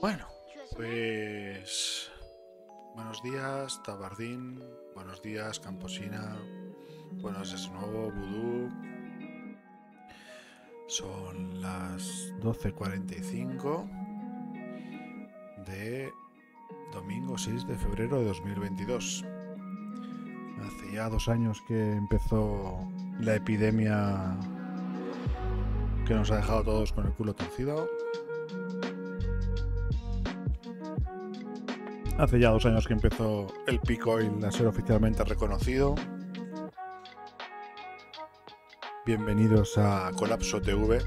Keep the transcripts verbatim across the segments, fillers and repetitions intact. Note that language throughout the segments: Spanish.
Bueno, pues buenos días, Tabardín, buenos días, Camposina, buenos días de nuevo, Vudú. Son las doce cuarenta y cinco de domingo seis de febrero de dos mil veintidós. Hace ya dos años que empezó la epidemia que nos ha dejado todos con el culo torcido. Hace ya dos años que empezó el Picoil a ser oficialmente reconocido. Bienvenidos a Colapso T V,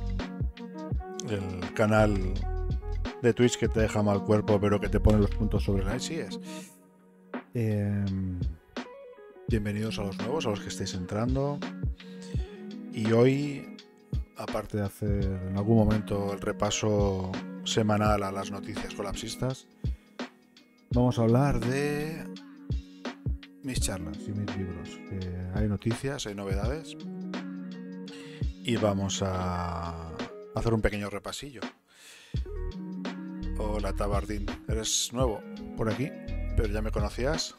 el canal de Twitch que te deja mal cuerpo pero que te pone los puntos sobre las IES. Eh, bienvenidos a los nuevos, a los que estáis entrando. Y hoy, aparte de hacer en algún momento el repaso semanal a las noticias colapsistas, vamos a hablar de mis charlas y mis libros. Que hay noticias, hay novedades. Y vamos a hacer un pequeño repasillo. Hola Tabardín, eres nuevo por aquí, pero ya me conocías.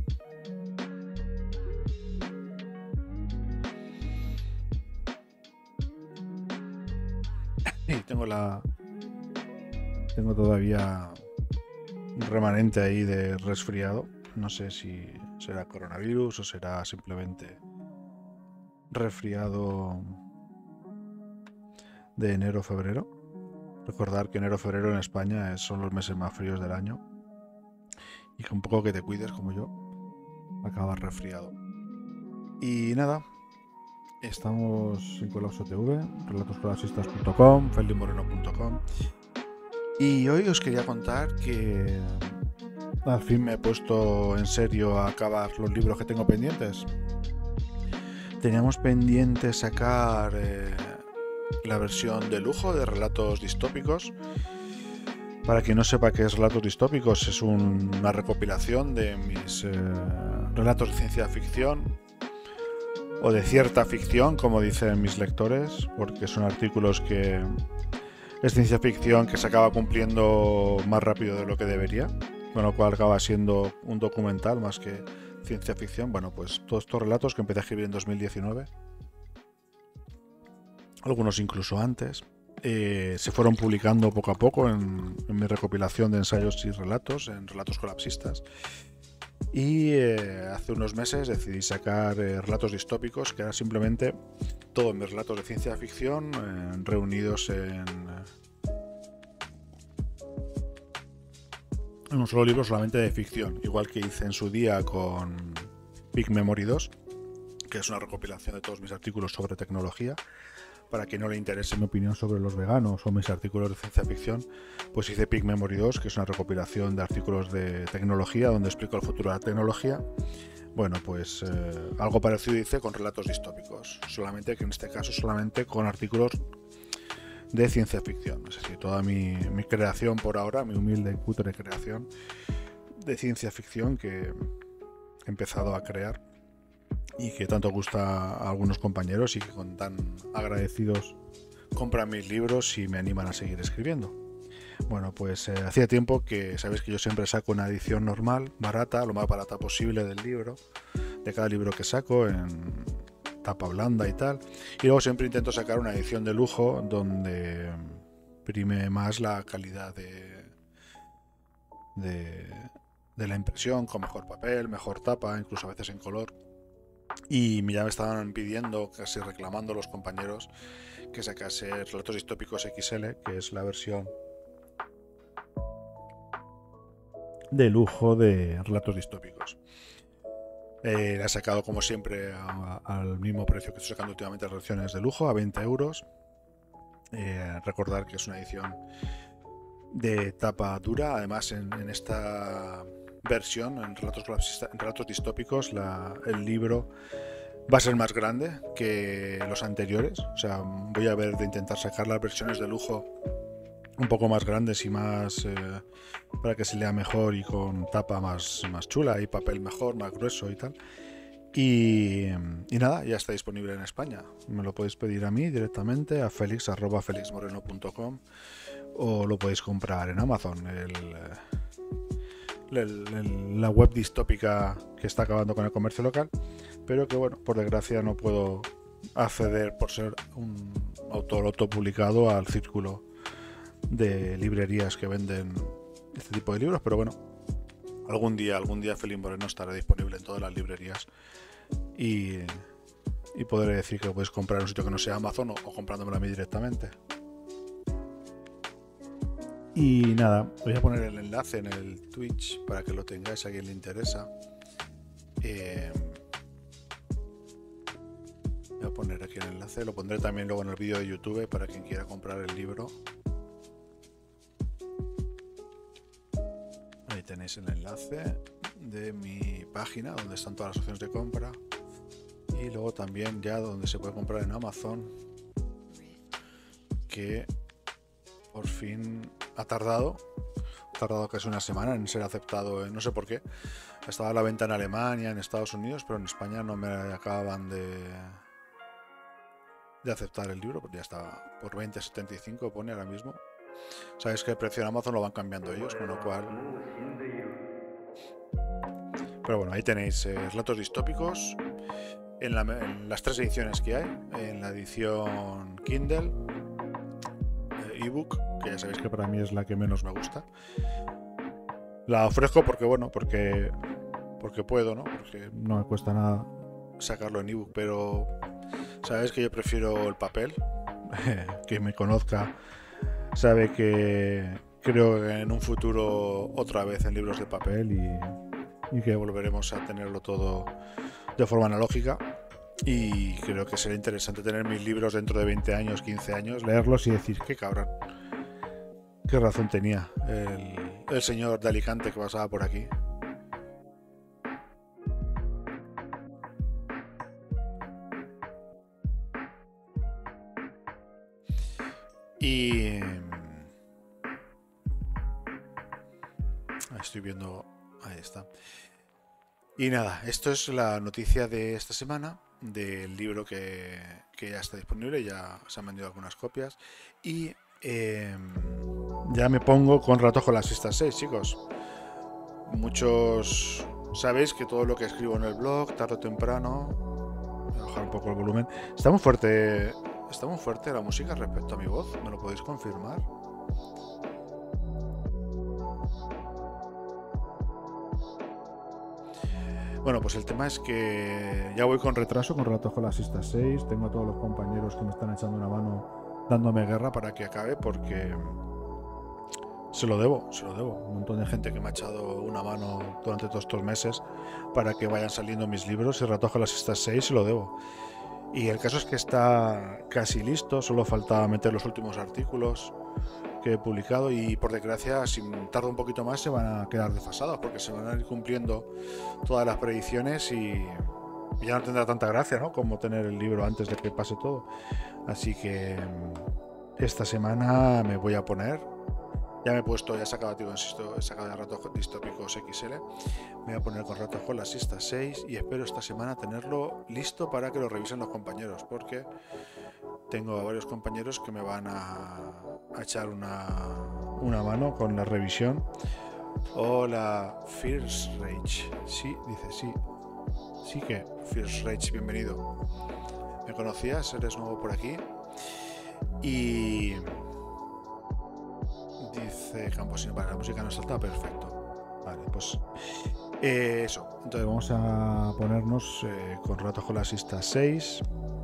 Y tengo la... Tengo todavía un remanente ahí de resfriado. No sé si será coronavirus o será simplemente resfriado de enero a febrero. Recordar que enero a febrero en España son los meses más fríos del año y que un poco que te cuides como yo acabas resfriado. Y nada, estamos en Colapso T V, relatos colapsistas punto com, feldimoreno punto com, y hoy os quería contar que al fin me he puesto en serio a acabar los libros que tengo pendientes. Teníamos pendiente sacar eh, la versión de lujo de Relatos Distópicos. Para quien no sepa qué es Relatos Distópicos, es un, una recopilación de mis eh, relatos de ciencia ficción o de cierta ficción, como dicen mis lectores, porque son artículos que es ciencia ficción que se acaba cumpliendo más rápido de lo que debería, con lo cual acaba siendo un documental más que ciencia ficción. Bueno, pues todos estos relatos que empecé a escribir en dos mil diecinueve, algunos incluso antes, eh, se fueron publicando poco a poco en, en mi recopilación de ensayos y relatos, en Relatos Colapsistas. Y eh, hace unos meses decidí sacar eh, Relatos Distópicos, que era simplemente todos mis relatos de ciencia ficción eh, reunidos en, en un solo libro solamente de ficción, igual que hice en su día con Big Memory dos, que es una recopilación de todos mis artículos sobre tecnología. Para quien no le interese mi opinión sobre los veganos o mis artículos de ciencia ficción, pues hice Big Memory dos, que es una recopilación de artículos de tecnología donde explico el futuro de la tecnología. Bueno, pues eh, algo parecido hice con Relatos Distópicos, solamente que en este caso solamente con artículos de ciencia ficción. Es decir, toda mi, mi creación por ahora, mi humilde y cutre creación de ciencia ficción que he empezado a crear y que tanto gusta a algunos compañeros y que con tan agradecidos compran mis libros y me animan a seguir escribiendo. Bueno, pues eh, hacía tiempo que sabéis que yo siempre saco una edición normal, barata, lo más barata posible del libro, de cada libro que saco, en tapa blanda y tal, y luego siempre intento sacar una edición de lujo donde prime más la calidad de, de, de la impresión, con mejor papel, mejor tapa, incluso a veces en color. Y ya me estaban pidiendo, casi reclamando los compañeros, que sacase Relatos Distópicos X L, que es la versión de lujo de Relatos Distópicos. Eh, la he sacado como siempre a, a, al mismo precio que estoy sacando últimamente las ediciones de lujo, a veinte euros. Eh, recordar que es una edición de tapa dura. Además, en, en esta versión, en Relatos, en relatos Distópicos, la, el libro va a ser más grande que los anteriores. O sea, voy a ver de intentar sacar las versiones de lujo un poco más grandes y más eh, para que se lea mejor y con tapa más, más chula y papel mejor, más grueso y tal. Y, y nada, ya está disponible en España. Me lo podéis pedir a mí directamente, a felix arroba felix moreno punto com, o lo podéis comprar en Amazon, el, el, el, la web distópica que está acabando con el comercio local, pero que bueno, por desgracia no puedo acceder por ser un autor autopublicado al círculo de librerías que venden este tipo de libros, pero bueno, algún día, algún día Felín Moreno estará disponible en todas las librerías y, y podré decir que lo puedes comprar en un sitio que no sea Amazon o, o comprándomelo a mí directamente. Y nada, voy a poner el enlace en el Twitch para que lo tengáis, a quien le interesa. Eh, voy a poner aquí el enlace, lo pondré también luego en el vídeo de YouTube para quien quiera comprar el libro. Ahí tenéis el enlace de mi página donde están todas las opciones de compra y luego también ya donde se puede comprar en Amazon, que por fin ha tardado ha tardado casi una semana en ser aceptado, no sé por qué. Estaba a la venta en Alemania, en Estados Unidos, pero en España no me acaban de de aceptar el libro, porque ya está por veinte setenta y cinco, pone ahora mismo. Sabéis que el precio en Amazon lo van cambiando ellos, con lo cual... Pero bueno, ahí tenéis eh, relatos distópicos en, la, en las tres ediciones que hay, en la edición Kindle, eh, ebook, que ya sabéis que para mí es la que menos me gusta. La ofrezco porque, bueno, porque porque puedo, ¿no? Porque no me cuesta nada sacarlo en ebook, pero sabéis que yo prefiero el papel. Quien me conozca sabe que creo que en un futuro otra vez en libros de papel y, y que volveremos a tenerlo todo de forma analógica, y creo que será interesante tener mis libros dentro de veinte años, quince años, leerlos y decir, qué cabrón, qué razón tenía el, el señor de Alicante que pasaba por aquí. Y estoy viendo, ahí está. Y nada, esto es la noticia de esta semana del libro que, que ya está disponible, ya se han vendido algunas copias. Y eh, ya me pongo con rato con las Sexta seis, chicos. Muchos sabéis que todo lo que escribo en el blog, tarde o temprano, voy a bajar un poco el volumen. Está muy fuerte, está muy fuerte la música respecto a mi voz, ¿me lo podéis confirmar? Bueno, pues el tema es que ya voy con retraso, con rato con las Sexta seis. Tengo a todos los compañeros que me están echando una mano, dándome guerra para que acabe, porque se lo debo, se lo debo. Un montón de gente que me ha echado una mano durante todos estos meses para que vayan saliendo mis libros, y rato con las Sexta seis se lo debo. Y el caso es que está casi listo, solo falta meter los últimos artículos que he publicado, y por desgracia, si tarda un poquito más, se van a quedar desfasados, porque se van a ir cumpliendo todas las predicciones y ya no tendrá tanta gracia, ¿no?, como tener el libro antes de que pase todo. Así que esta semana me voy a poner, ya me he puesto, ya he sacado, digo, insisto, he sacado de Ratos Distópicos equis ele, me voy a poner con Ratos con las Sexta seis y espero esta semana tenerlo listo para que lo revisen los compañeros, porque tengo a varios compañeros que me van a, a echar una, una mano con la revisión. Hola, Fierce Rage. Sí, dice sí. Sí que, Fierce Rage, bienvenido. ¿Me conocías? ¿Eres nuevo por aquí? Y dice Camposino, para la música no salta, perfecto. Vale, pues eh, eso. Entonces vamos a ponernos eh, con Ratos con las Sexta seis.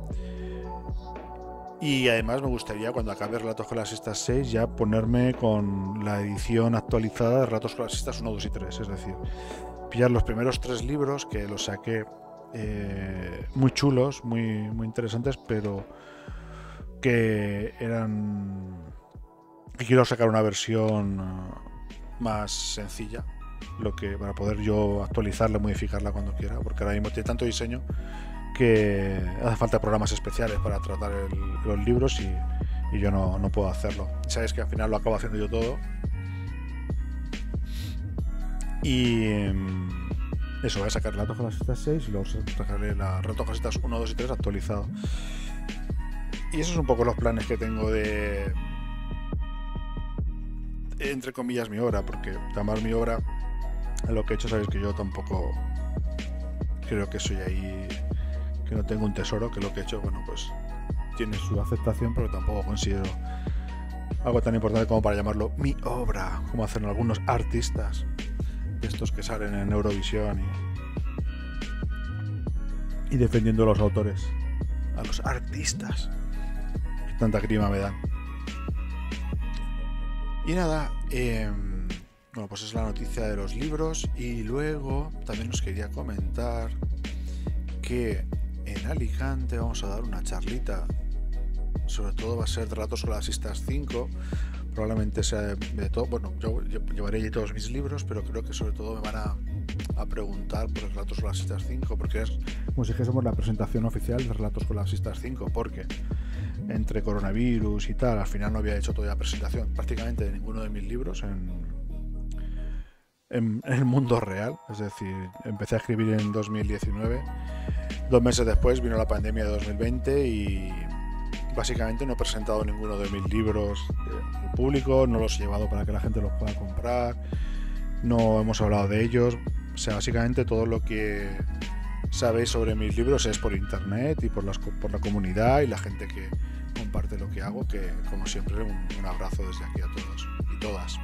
Y además me gustaría, cuando acabe Relatos con las Sexta seis, ya ponerme con la edición actualizada de Relatos con las Sextas uno, dos y tres. Es decir, pillar los primeros tres libros, que los saqué eh, muy chulos, muy, muy interesantes, pero que eran... que quiero sacar una versión más sencilla, lo que para poder yo actualizarla, modificarla cuando quiera, porque ahora mismo tiene tanto diseño que hace falta programas especiales para tratar el, los libros, y, y yo no, no puedo hacerlo. Sabéis que al final lo acabo haciendo yo todo. Y eso, voy a sacar Relatos con las Sexta seis y luego sacaré la Relatos con las Sextas uno, dos y tres actualizado. Y esos son un poco los planes que tengo de entre comillas, mi obra, porque llamar mi obra a lo que he hecho, sabéis que yo tampoco creo que soy ahí, que no tengo un tesoro, que lo que he hecho, bueno, pues tiene su aceptación, pero tampoco considero algo tan importante como para llamarlo mi obra, como hacen algunos artistas de estos que salen en Eurovisión y, y defendiendo a los autores, a los artistas. Tanta grima me dan. Y nada, eh, bueno, pues es la noticia de los libros. Y luego también os quería comentar que en Alicante vamos a dar una charlita. Sobre todo va a ser Relatos Clasistas cinco. Probablemente sea de, de todo. Bueno, yo, yo llevaré allí todos mis libros, pero creo que sobre todo me van a, a preguntar por Relatos Clasistas cinco, porque es como si dijésemos la presentación oficial de Relatos Clasistas cinco, porque entre coronavirus y tal, al final no había hecho todavía presentación prácticamente de ninguno de mis libros en, en, en el mundo real. Es decir, empecé a escribir en dos mil diecinueve, dos meses después vino la pandemia de dos mil veinte y básicamente no he presentado ninguno de mis libros al público, no los he llevado para que la gente los pueda comprar, no hemos hablado de ellos. O sea, básicamente todo lo que sabéis sobre mis libros es por internet y por, las, por la comunidad y la gente que comparte lo que hago, que como siempre un, un abrazo desde aquí a todos y todas.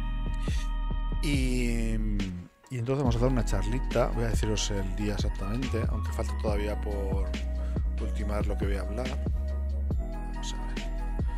Y, y entonces vamos a hacer una charlita, voy a deciros el día exactamente, aunque falta todavía por ultimar lo que voy a hablar. Vamos a ver.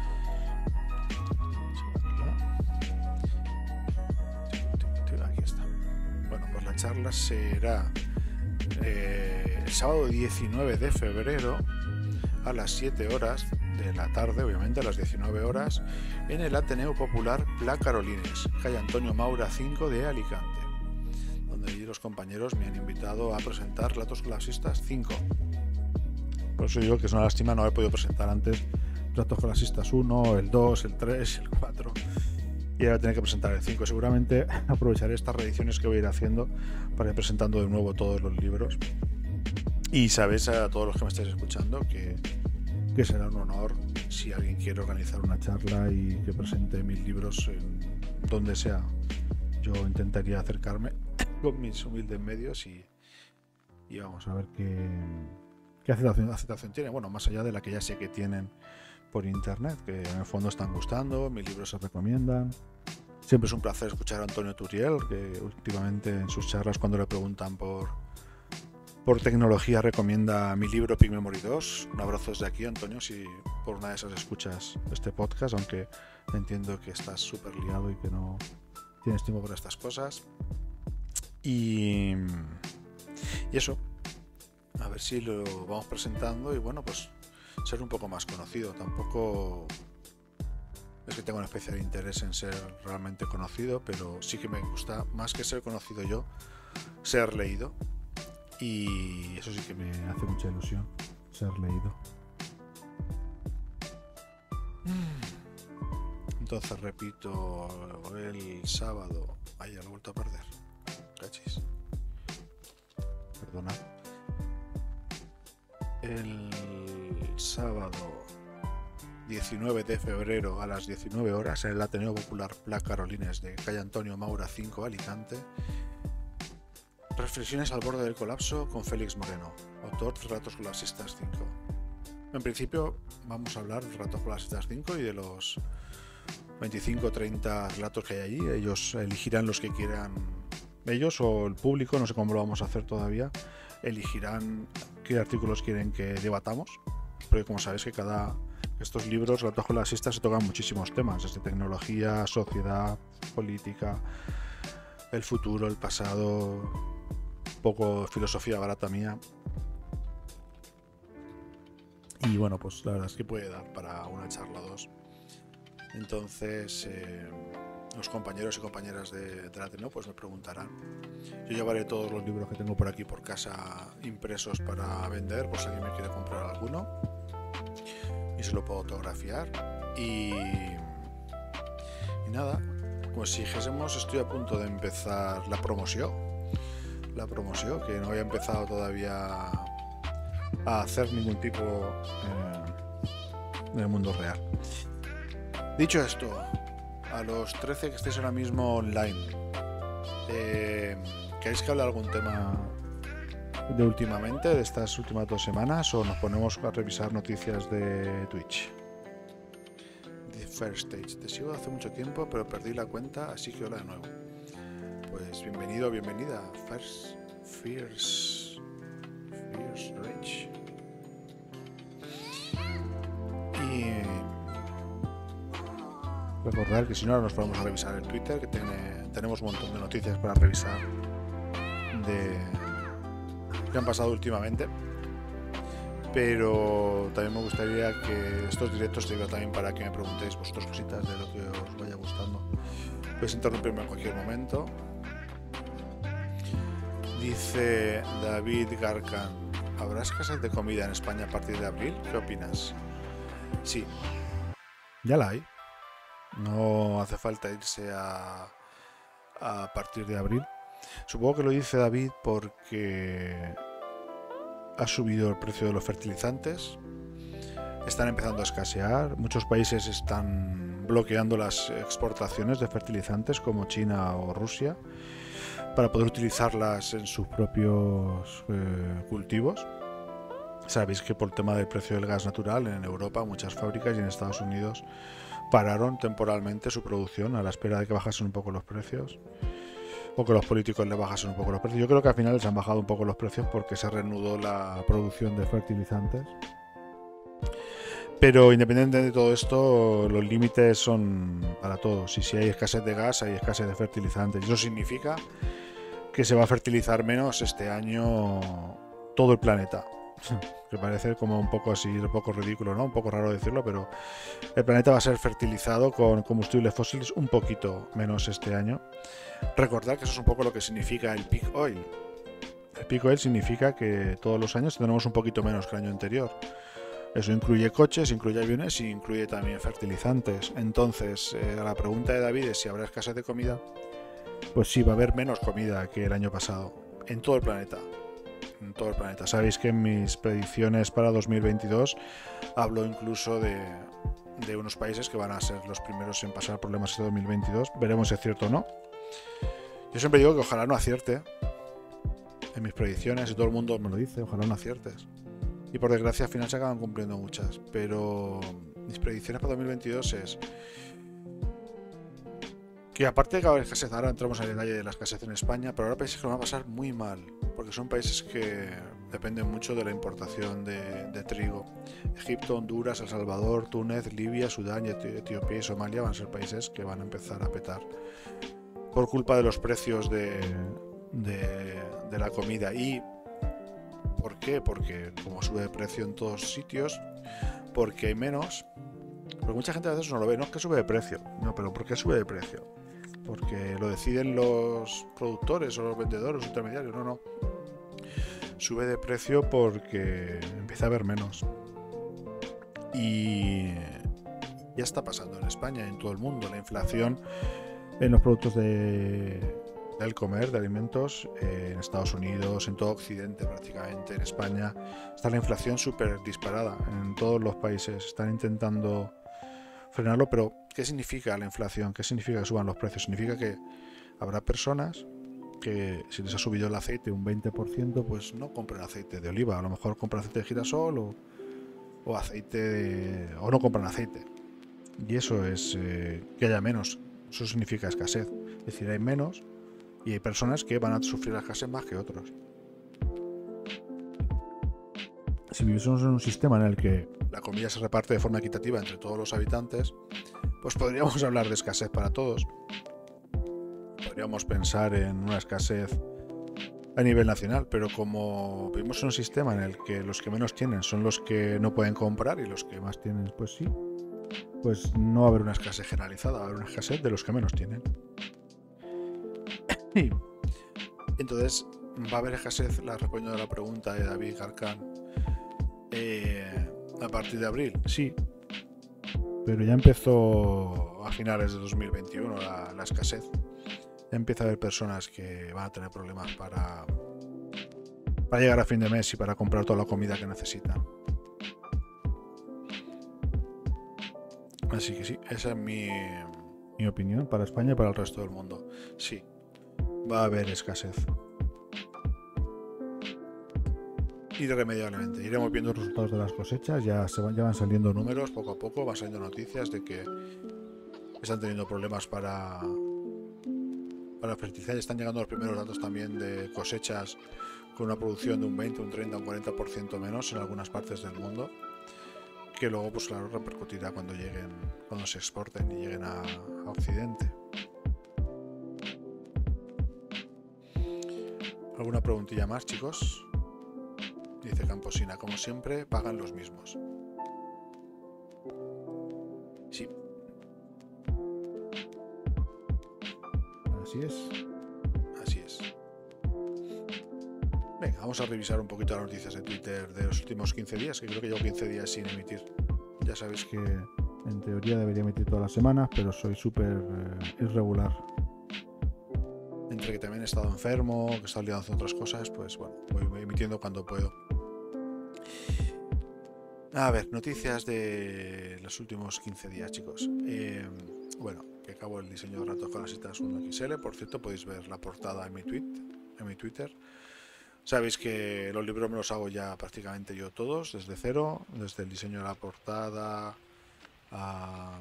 Aquí está. Bueno, pues la charla será eh, el sábado diecinueve de febrero a las siete horas de la tarde, obviamente a las diecinueve horas, en el Ateneo Popular Pla Carolines, calle Antonio Maura cinco de Alicante, donde allí los compañeros me han invitado a presentar Relatos Clasistas cinco. Por eso digo que es una lástima no haber podido presentar antes Relatos Clasistas uno, el dos, el tres, el cuatro, y ahora tener que presentar el cinco. Seguramente aprovecharé estas reediciones que voy a ir haciendo para ir presentando de nuevo todos los libros. Y sabéis, a todos los que me estáis escuchando, que, que será un honor si alguien quiere organizar una charla y que presente mis libros en donde sea. Yo intentaría acercarme con mis humildes medios y, y vamos a ver qué, qué aceptación, aceptación tiene. Bueno, más allá de la que ya sé que tienen por internet, que en el fondo están gustando, mis libros se recomiendan. Siempre es un placer escuchar a Antonio Turiel, que últimamente en sus charlas, cuando le preguntan por por tecnología, recomienda mi libro Big Memory dos. Un abrazo desde aquí, Antonio, si por una de esas escuchas este podcast, aunque entiendo que estás súper liado y que no tienes tiempo para estas cosas. Y, y eso, a ver si lo vamos presentando y bueno, pues ser un poco más conocido. Tampoco es que tenga una especial interés en ser realmente conocido, pero sí que me gusta, más que ser conocido yo, ser leído. Y eso sí que me hace mucha ilusión, ser leído. Entonces repito, el sábado... Ay, ya lo he vuelto a perder. Cachis. Perdona. El sábado diecinueve de febrero a las diecinueve horas en el Ateneo Popular Pla Carolines de calle Antonio Maura cinco, Alicante. Reflexiones al borde del colapso con Félix Moreno, autor de Relatos Clasistas cinco. En principio vamos a hablar de Relatos Clasistas cinco y de los veinticinco o treinta relatos que hay allí. Ellos elegirán los que quieran, ellos o el público, no sé cómo lo vamos a hacer todavía, elegirán qué artículos quieren que debatamos, porque como sabéis que cada estos libros, Relatos Clasistas, se tocan muchísimos temas, desde tecnología, sociedad, política, el futuro, el pasado, poco filosofía barata mía. Y bueno, pues la verdad es que puede dar para una charla o dos. Entonces eh, los compañeros y compañeras de, de la Ateneo pues me preguntarán. Yo llevaré todos los libros que tengo por aquí por casa impresos para vender, por si alguien me quiere comprar alguno, y se lo puedo autografiar. Y, y nada, como si dijésemos, estoy a punto de empezar la promoción. La promoción, que no había empezado todavía a hacer ningún tipo eh, en el mundo real. Dicho esto, a los trece que estáis ahora mismo online, eh, ¿queréis que hable de algún tema de últimamente, de estas últimas dos semanas, o nos ponemos a revisar noticias de Twitch? The First Stage, te sigo hace mucho tiempo, pero perdí la cuenta, así que hola de nuevo. Pues bienvenido, bienvenida, First Fierce Fierce Rage. Y recordar que si no, ahora nos ponemos a revisar el Twitter, que tiene, tenemos un montón de noticias para revisar de que han pasado últimamente. Pero también me gustaría que estos directos sirvan también para que me preguntéis vosotros cositas de lo que os vaya gustando. Podéis interrumpirme en cualquier momento. Dice David Garcan: ¿habrá escasez de comida en España a partir de abril? ¿Qué opinas? Sí, ya la hay. No hace falta irse a, a partir de abril. Supongo que lo dice David porque ha subido el precio de los fertilizantes, están empezando a escasear, muchos países están bloqueando las exportaciones de fertilizantes como China o Rusia para poder utilizarlas en sus propios eh, cultivos. Sabéis que por el tema del precio del gas natural en Europa muchas fábricas y en Estados Unidos pararon temporalmente su producción a la espera de que bajasen un poco los precios, o que los políticos le bajasen un poco los precios. Yo creo que al final les han bajado un poco los precios porque se reanudó la producción de fertilizantes. Pero independiente de todo esto, los límites son para todos. Y si hay escasez de gas, hay escasez de fertilizantes. Y eso significa que se va a fertilizar menos este año todo el planeta. Que parece como un poco así, un poco ridículo, ¿no? Un poco raro decirlo, pero el planeta va a ser fertilizado con combustibles fósiles un poquito menos este año. Recordad que eso es un poco lo que significa el peak oil. El peak oil significa que todos los años tenemos un poquito menos que el año anterior. Eso incluye coches, incluye aviones y incluye también fertilizantes. Entonces, eh, la pregunta de David es si habrá escasez de comida. Pues sí, va a haber menos comida que el año pasado en todo el planeta. En todo el planeta. Sabéis que en mis predicciones para dos mil veintidós hablo incluso de, de unos países que van a ser los primeros en pasar problemas este dos mil veintidós. Veremos si es cierto o no. Yo siempre digo que ojalá no acierte en mis predicciones, y todo el mundo me lo dice, ojalá no aciertes. Y por desgracia al final se acaban cumpliendo muchas. Pero mis predicciones para dos mil veintidós es que, aparte de que va a haber escasez, ahora entramos en el detalle de la escasez en España, pero habrá países que lo van a pasar muy mal, porque son países que dependen mucho de la importación de, de trigo. Egipto, Honduras, El Salvador, Túnez, Libia, Sudán, Etiopía y Somalia van a ser países que van a empezar a petar por culpa de los precios de, de, de la comida. ¿Y por qué? Porque como sube de precio en todos sitios, porque hay menos. Porque mucha gente a veces no lo ve, no es que sube de precio, no, pero ¿por qué sube de precio? Porque lo deciden los productores o los vendedores, los intermediarios, no, no. Sube de precio porque empieza a haber menos. Y ya está pasando en España y en todo el mundo. La inflación en los productos de, del comer, de alimentos, eh, en Estados Unidos, en todo Occidente prácticamente, en España, está la inflación súper disparada. En todos los países están intentando frenarlo, pero ¿qué significa la inflación? ¿Qué significa que suban los precios? Significa que habrá personas que, si les ha subido el aceite un veinte por ciento, pues no compran aceite de oliva, a lo mejor compran aceite de girasol o, o aceite de, o no compran aceite. Y eso es eh, que haya menos. Eso significa escasez. Es decir, hay menos y hay personas que van a sufrir la escasez más que otros. Si viviésemos en un sistema en el que la comida se reparte de forma equitativa entre todos los habitantes, pues podríamos hablar de escasez para todos. Podríamos pensar en una escasez a nivel nacional, pero como vivimos en un sistema en el que los que menos tienen son los que no pueden comprar y los que más tienen, pues sí, pues no va a haber una escasez generalizada, va a haber una escasez de los que menos tienen. Y entonces, ¿va a haber escasez? La respuesta a la pregunta de David Garcán. Eh, a partir de abril, sí, pero ya empezó a finales de dos mil veintiuno la, la escasez. Ya empieza a haber personas que van a tener problemas para, para llegar a fin de mes y para comprar toda la comida que necesitan. Así que sí, esa es mi, mi opinión, para España y para el resto del mundo. Sí, va a haber escasez. Irremediablemente. Iremos viendo los resultados de las cosechas, ya, se van, ya van saliendo números poco a poco, van saliendo noticias de que están teniendo problemas para, para fertilizar. Están llegando los primeros datos también de cosechas con una producción de un veinte, un treinta, un cuarenta por ciento menos en algunas partes del mundo, que luego pues claro repercutirá cuando lleguen, cuando se exporten y lleguen a, a Occidente. ¿Alguna preguntilla más, chicos? Dice Camposina, como siempre, pagan los mismos. Sí. Así es. Así es. Venga, vamos a revisar un poquito las noticias de Twitter de los últimos quince días, que creo que llevo quince días sin emitir. Ya sabéis que en teoría debería emitir todas las semanas, pero soy súper eh, irregular. Entre que también he estado enfermo, que he estado liado haciendo otras cosas, pues bueno, voy emitiendo cuando puedo. A ver, noticias de los últimos quince días, chicos. Eh, bueno, que acabo el diseño de ratos con las citas uno equis ele. Por cierto, podéis ver la portada en mi tweet, en mi Twitter. Sabéis que los libros me los hago ya prácticamente yo todos, desde cero, desde el diseño de la portada a,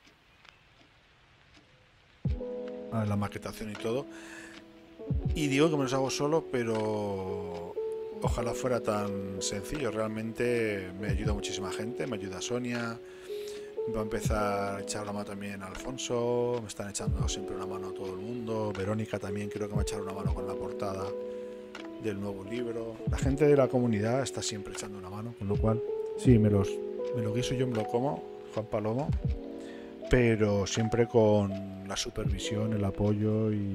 a la maquetación y todo. Y digo que me los hago solo, pero ojalá fuera tan sencillo. Realmente me ayuda muchísima gente, me ayuda Sonia, va a empezar a echar una mano también a Alfonso, me están echando siempre una mano a todo el mundo. Verónica también creo que me va a echar una mano con la portada del nuevo libro. La gente de la comunidad está siempre echando una mano, con lo cual sí, me los me lo guiso yo, me lo como, Juan Palomo, pero siempre con la supervisión, el apoyo y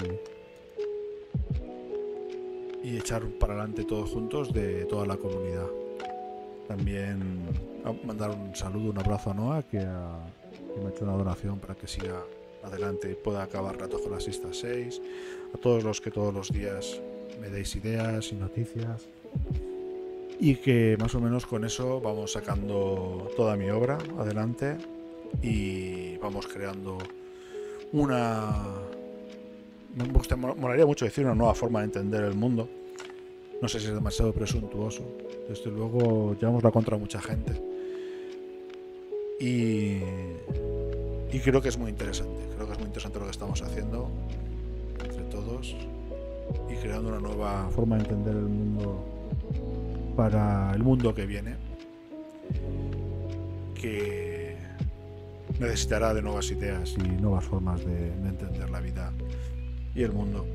y echar para adelante todos juntos de toda la comunidad. También mandar un saludo, un abrazo a Noah, que, ha, que me ha hecho una donación para que siga adelante y pueda acabar rato con las Sistas seis. A todos los que todos los días me deis ideas y noticias. Y que más o menos con eso vamos sacando toda mi obra adelante y vamos creando una... Me gusta, molaría mucho decir una nueva forma de entender el mundo. No sé si es demasiado presuntuoso. Desde luego llevamos la contra a mucha gente. Y, y creo que es muy interesante. Creo que es muy interesante lo que estamos haciendo entre todos y creando una nueva forma de entender el mundo para el mundo que viene, que necesitará de nuevas ideas y nuevas formas de, de entender la vida y el mundo.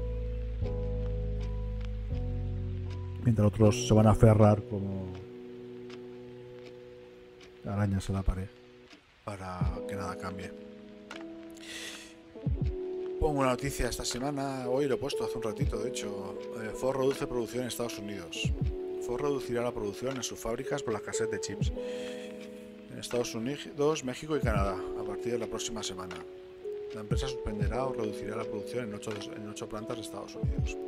Mientras otros se van a aferrar como arañas a la pared para que nada cambie. Pongo una noticia esta semana, hoy lo he puesto hace un ratito, de hecho. eh, Ford reduce producción en Estados Unidos. Ford reducirá la producción en sus fábricas por la escasez de chips en Estados Unidos, México y Canadá a partir de la próxima semana. La empresa suspenderá o reducirá la producción en ocho, en ocho plantas de Estados Unidos.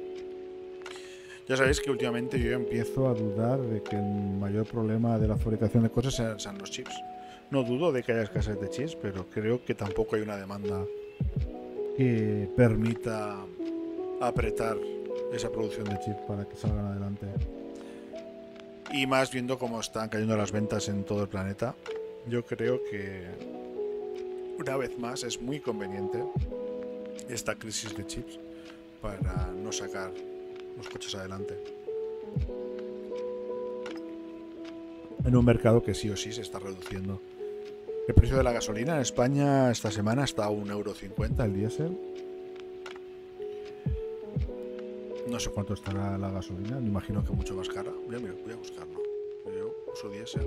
Ya sabéis que últimamente yo empiezo a dudar de que el mayor problema de la fabricación de cosas sean, sean los chips. No dudo de que haya escasez de chips, pero creo que tampoco hay una demanda que permita apretar esa producción de chips para que salgan adelante. Y más viendo cómo están cayendo las ventas en todo el planeta, yo creo que una vez más es muy conveniente esta crisis de chips para no sacar los coches adelante en un mercado que sí o sí se está reduciendo. El precio de la gasolina en España esta semana está a un euro cincuenta el diésel. No sé cuánto estará la gasolina, me imagino que mucho más cara. Voy a, voy a buscarlo. Yo uso diésel.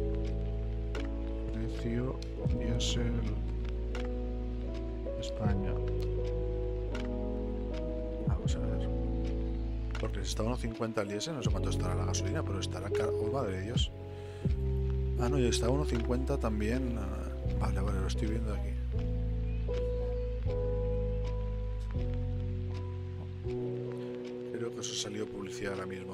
Precio diésel España. Vamos a ver. Porque si está a uno cincuenta el diésel, no sé cuánto estará la gasolina, pero estará cara. Oh, madre de Dios. Ah, no, y está a uno cincuenta también. Vale, vale, lo estoy viendo aquí. Creo que eso salió publicidad ahora mismo.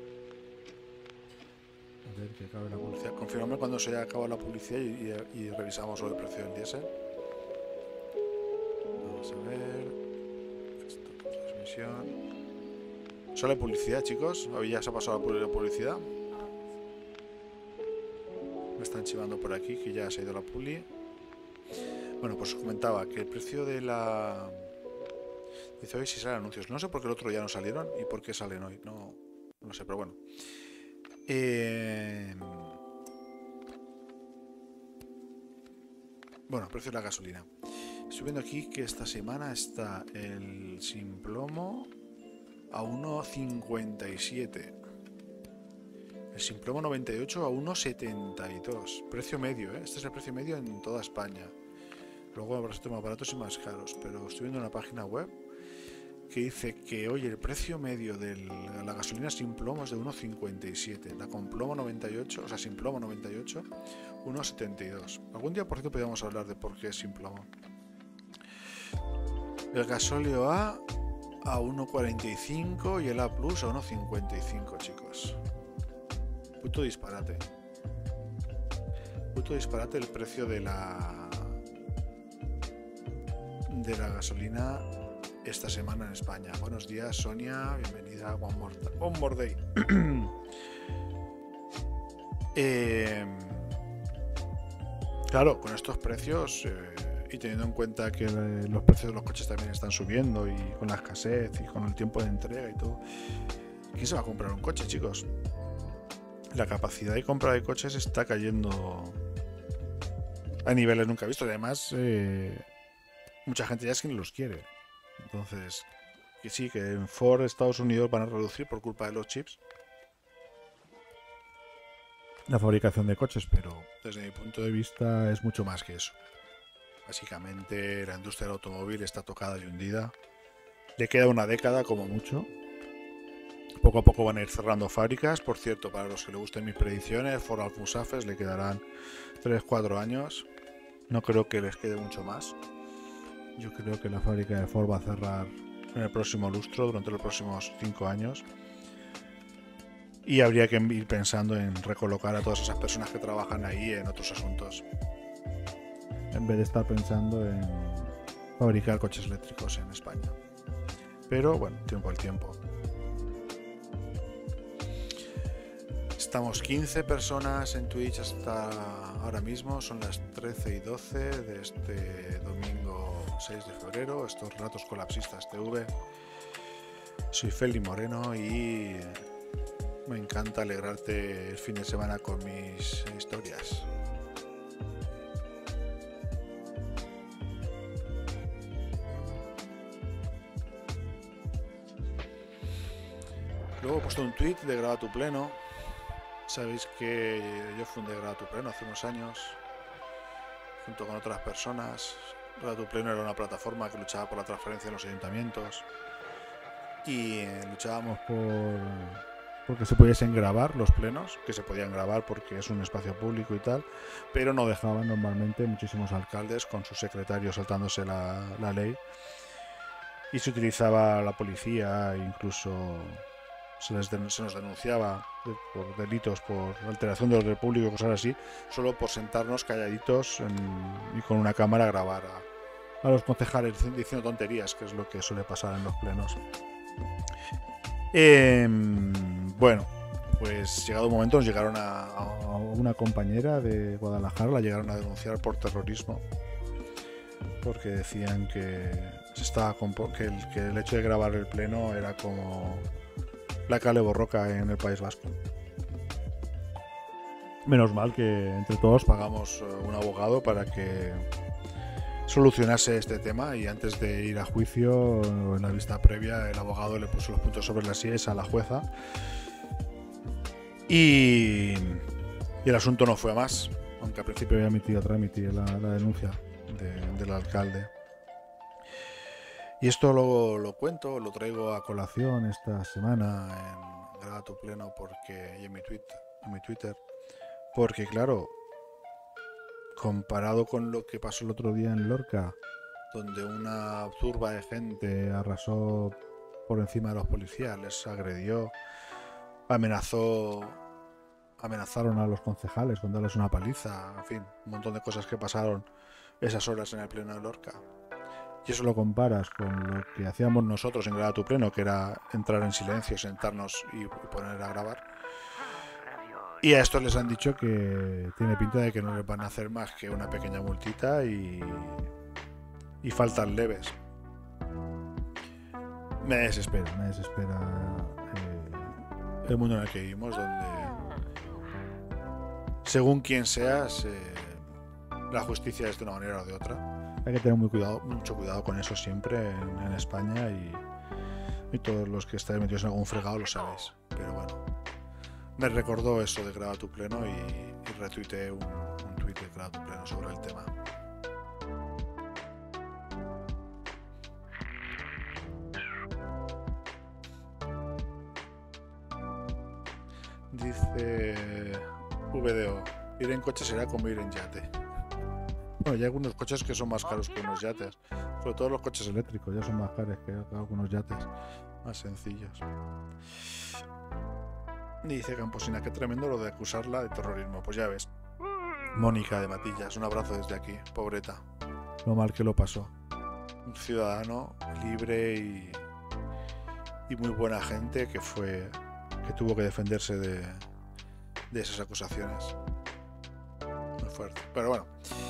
A ver, que acabe la publicidad. Confírmame cuando se haya acabado la publicidad y, y, y revisamos el precio del diésel. televisión. ¿Sale publicidad, chicos? ¿Ya se ha pasado la publicidad? Me están chivando por aquí que ya se ha ido la publi. Bueno, pues os comentaba que el precio de la... Dice hoy si salen anuncios. No sé por qué el otro ya no salieron y por qué salen hoy. No, no sé, pero bueno. Eh... Bueno, precio de la gasolina. Estoy viendo aquí que esta semana está el sin plomo a uno cincuenta y siete. El sin plomo noventa y ocho a uno setenta y dos. Precio medio, ¿eh? Este es el precio medio en toda España. Luego habrá sido más baratos y más caros. Pero estoy viendo una página web que dice que hoy el precio medio de la gasolina sin plomo es de uno cincuenta y siete. La con plomo noventa y ocho, o sea, sin plomo noventa y ocho, uno setenta y dos. Algún día, por cierto, podríamos hablar de por qué es sin plomo. El gasóleo A a uno cuarenta y cinco y el A Plus a uno cincuenta y cinco, chicos. Puto disparate. Puto disparate el precio de la de la gasolina esta semana en España. Buenos días, Sonia, bienvenida a One More, One More Day. eh, claro, con estos precios eh, y teniendo en cuenta que eh, los precios de los coches también están subiendo y con la escasez y con el tiempo de entrega y todo, ¿quién se va a comprar un coche, chicos? La capacidad de compra de coches está cayendo a niveles nunca vistos. Además, eh, mucha gente ya es que no los quiere. Entonces, que sí, que en Ford, Estados Unidos van a reducir por culpa de los chips la fabricación de coches, pero desde mi punto de vista es mucho más que eso. Básicamente la industria del automóvil está tocada y hundida. Le queda una década como mucho. Poco a poco van a ir cerrando fábricas. Por cierto, para los que les gusten mis predicciones, Ford Alfusafes le quedarán tres cuatro años. No creo que les quede mucho más. Yo creo que la fábrica de Ford va a cerrar en el próximo lustro, durante los próximos cinco años. Y habría que ir pensando en recolocar a todas esas personas que trabajan ahí en otros asuntos, en vez de estar pensando en fabricar coches eléctricos en España. Pero bueno, tiempo al tiempo. Estamos quince personas en Twitch hasta ahora mismo. Son las trece y doce de este domingo seis de febrero. Estos Relatos Colapsistas T V. Soy Feli Moreno y me encanta alegrarte el fin de semana con mis historias. Luego he puesto un tweet de Graba tu Pleno. Sabéis que yo fundé Graba tu Pleno hace unos años, junto con otras personas. Graba tu Pleno era una plataforma que luchaba por la transparencia en los ayuntamientos y eh, luchábamos por porque se pudiesen grabar los plenos, que se podían grabar porque es un espacio público y tal, pero no dejaban normalmente muchísimos alcaldes con sus secretarios saltándose la, la ley, y se utilizaba la policía, incluso se, les den, se nos denunciaba por delitos, por alteración del orden público y cosas así, solo por sentarnos calladitos en, y con una cámara a grabar a, a los concejales diciendo tonterías, que es lo que suele pasar en los plenos. Eh, bueno, pues llegado un momento nos llegaron a, a una compañera de Guadalajara, la llegaron a denunciar por terrorismo, porque decían que se estaba que el, que el hecho de grabar el pleno era como la cale borroca en el País Vasco. Menos mal que entre todos pagamos un abogado para que solucionase este tema, y antes de ir a juicio, en la vista previa, el abogado le puso los puntos sobre las íes a la jueza y, y el asunto no fue a más, aunque al principio había emitido a trámite la, la denuncia de, del alcalde. Y esto lo, lo cuento, lo traigo a colación esta semana en Graba tu Pleno porque, y en mi, tweet, en mi Twitter, porque claro, comparado con lo que pasó el otro día en Lorca, donde una turba de gente arrasó por encima de los policías, les agredió, amenazó, amenazaron a los concejales con darles una paliza, en fin, un montón de cosas que pasaron esas horas en el pleno de Lorca. y eso lo comparas con lo que hacíamos nosotros en Graba tu Pleno, que era entrar en silencio, sentarnos y poner a grabar, y a estos les han dicho que tiene pinta de que no les van a hacer más que una pequeña multita y, y faltas leves. Me desespera, me desespera eh, el mundo en el que vivimos, donde según quien seas, eh, la justicia es de una manera o de otra. Hay que tener muy cuidado, mucho cuidado con eso siempre en, en España, y, y todos los que estáis metidos en algún fregado lo sabéis. Pero bueno, me recordó eso de Graba tu Pleno y, y retuiteé un, un tuit de Graba tu Pleno sobre el tema. Dice V D O, ir en coche será como ir en yate. Bueno, hay algunos coches que son más caros que unos yates. Sobre todo los coches eléctricos ya son más caros que algunos yates más sencillos. Y dice Camposina, qué tremendo lo de acusarla de terrorismo. Pues ya ves, Mónica de Matillas, un abrazo desde aquí, pobreta. Lo mal que lo pasó. Un ciudadano libre y, y muy buena gente que fue... que tuvo que defenderse de, de esas acusaciones. Muy fuerte. Pero bueno,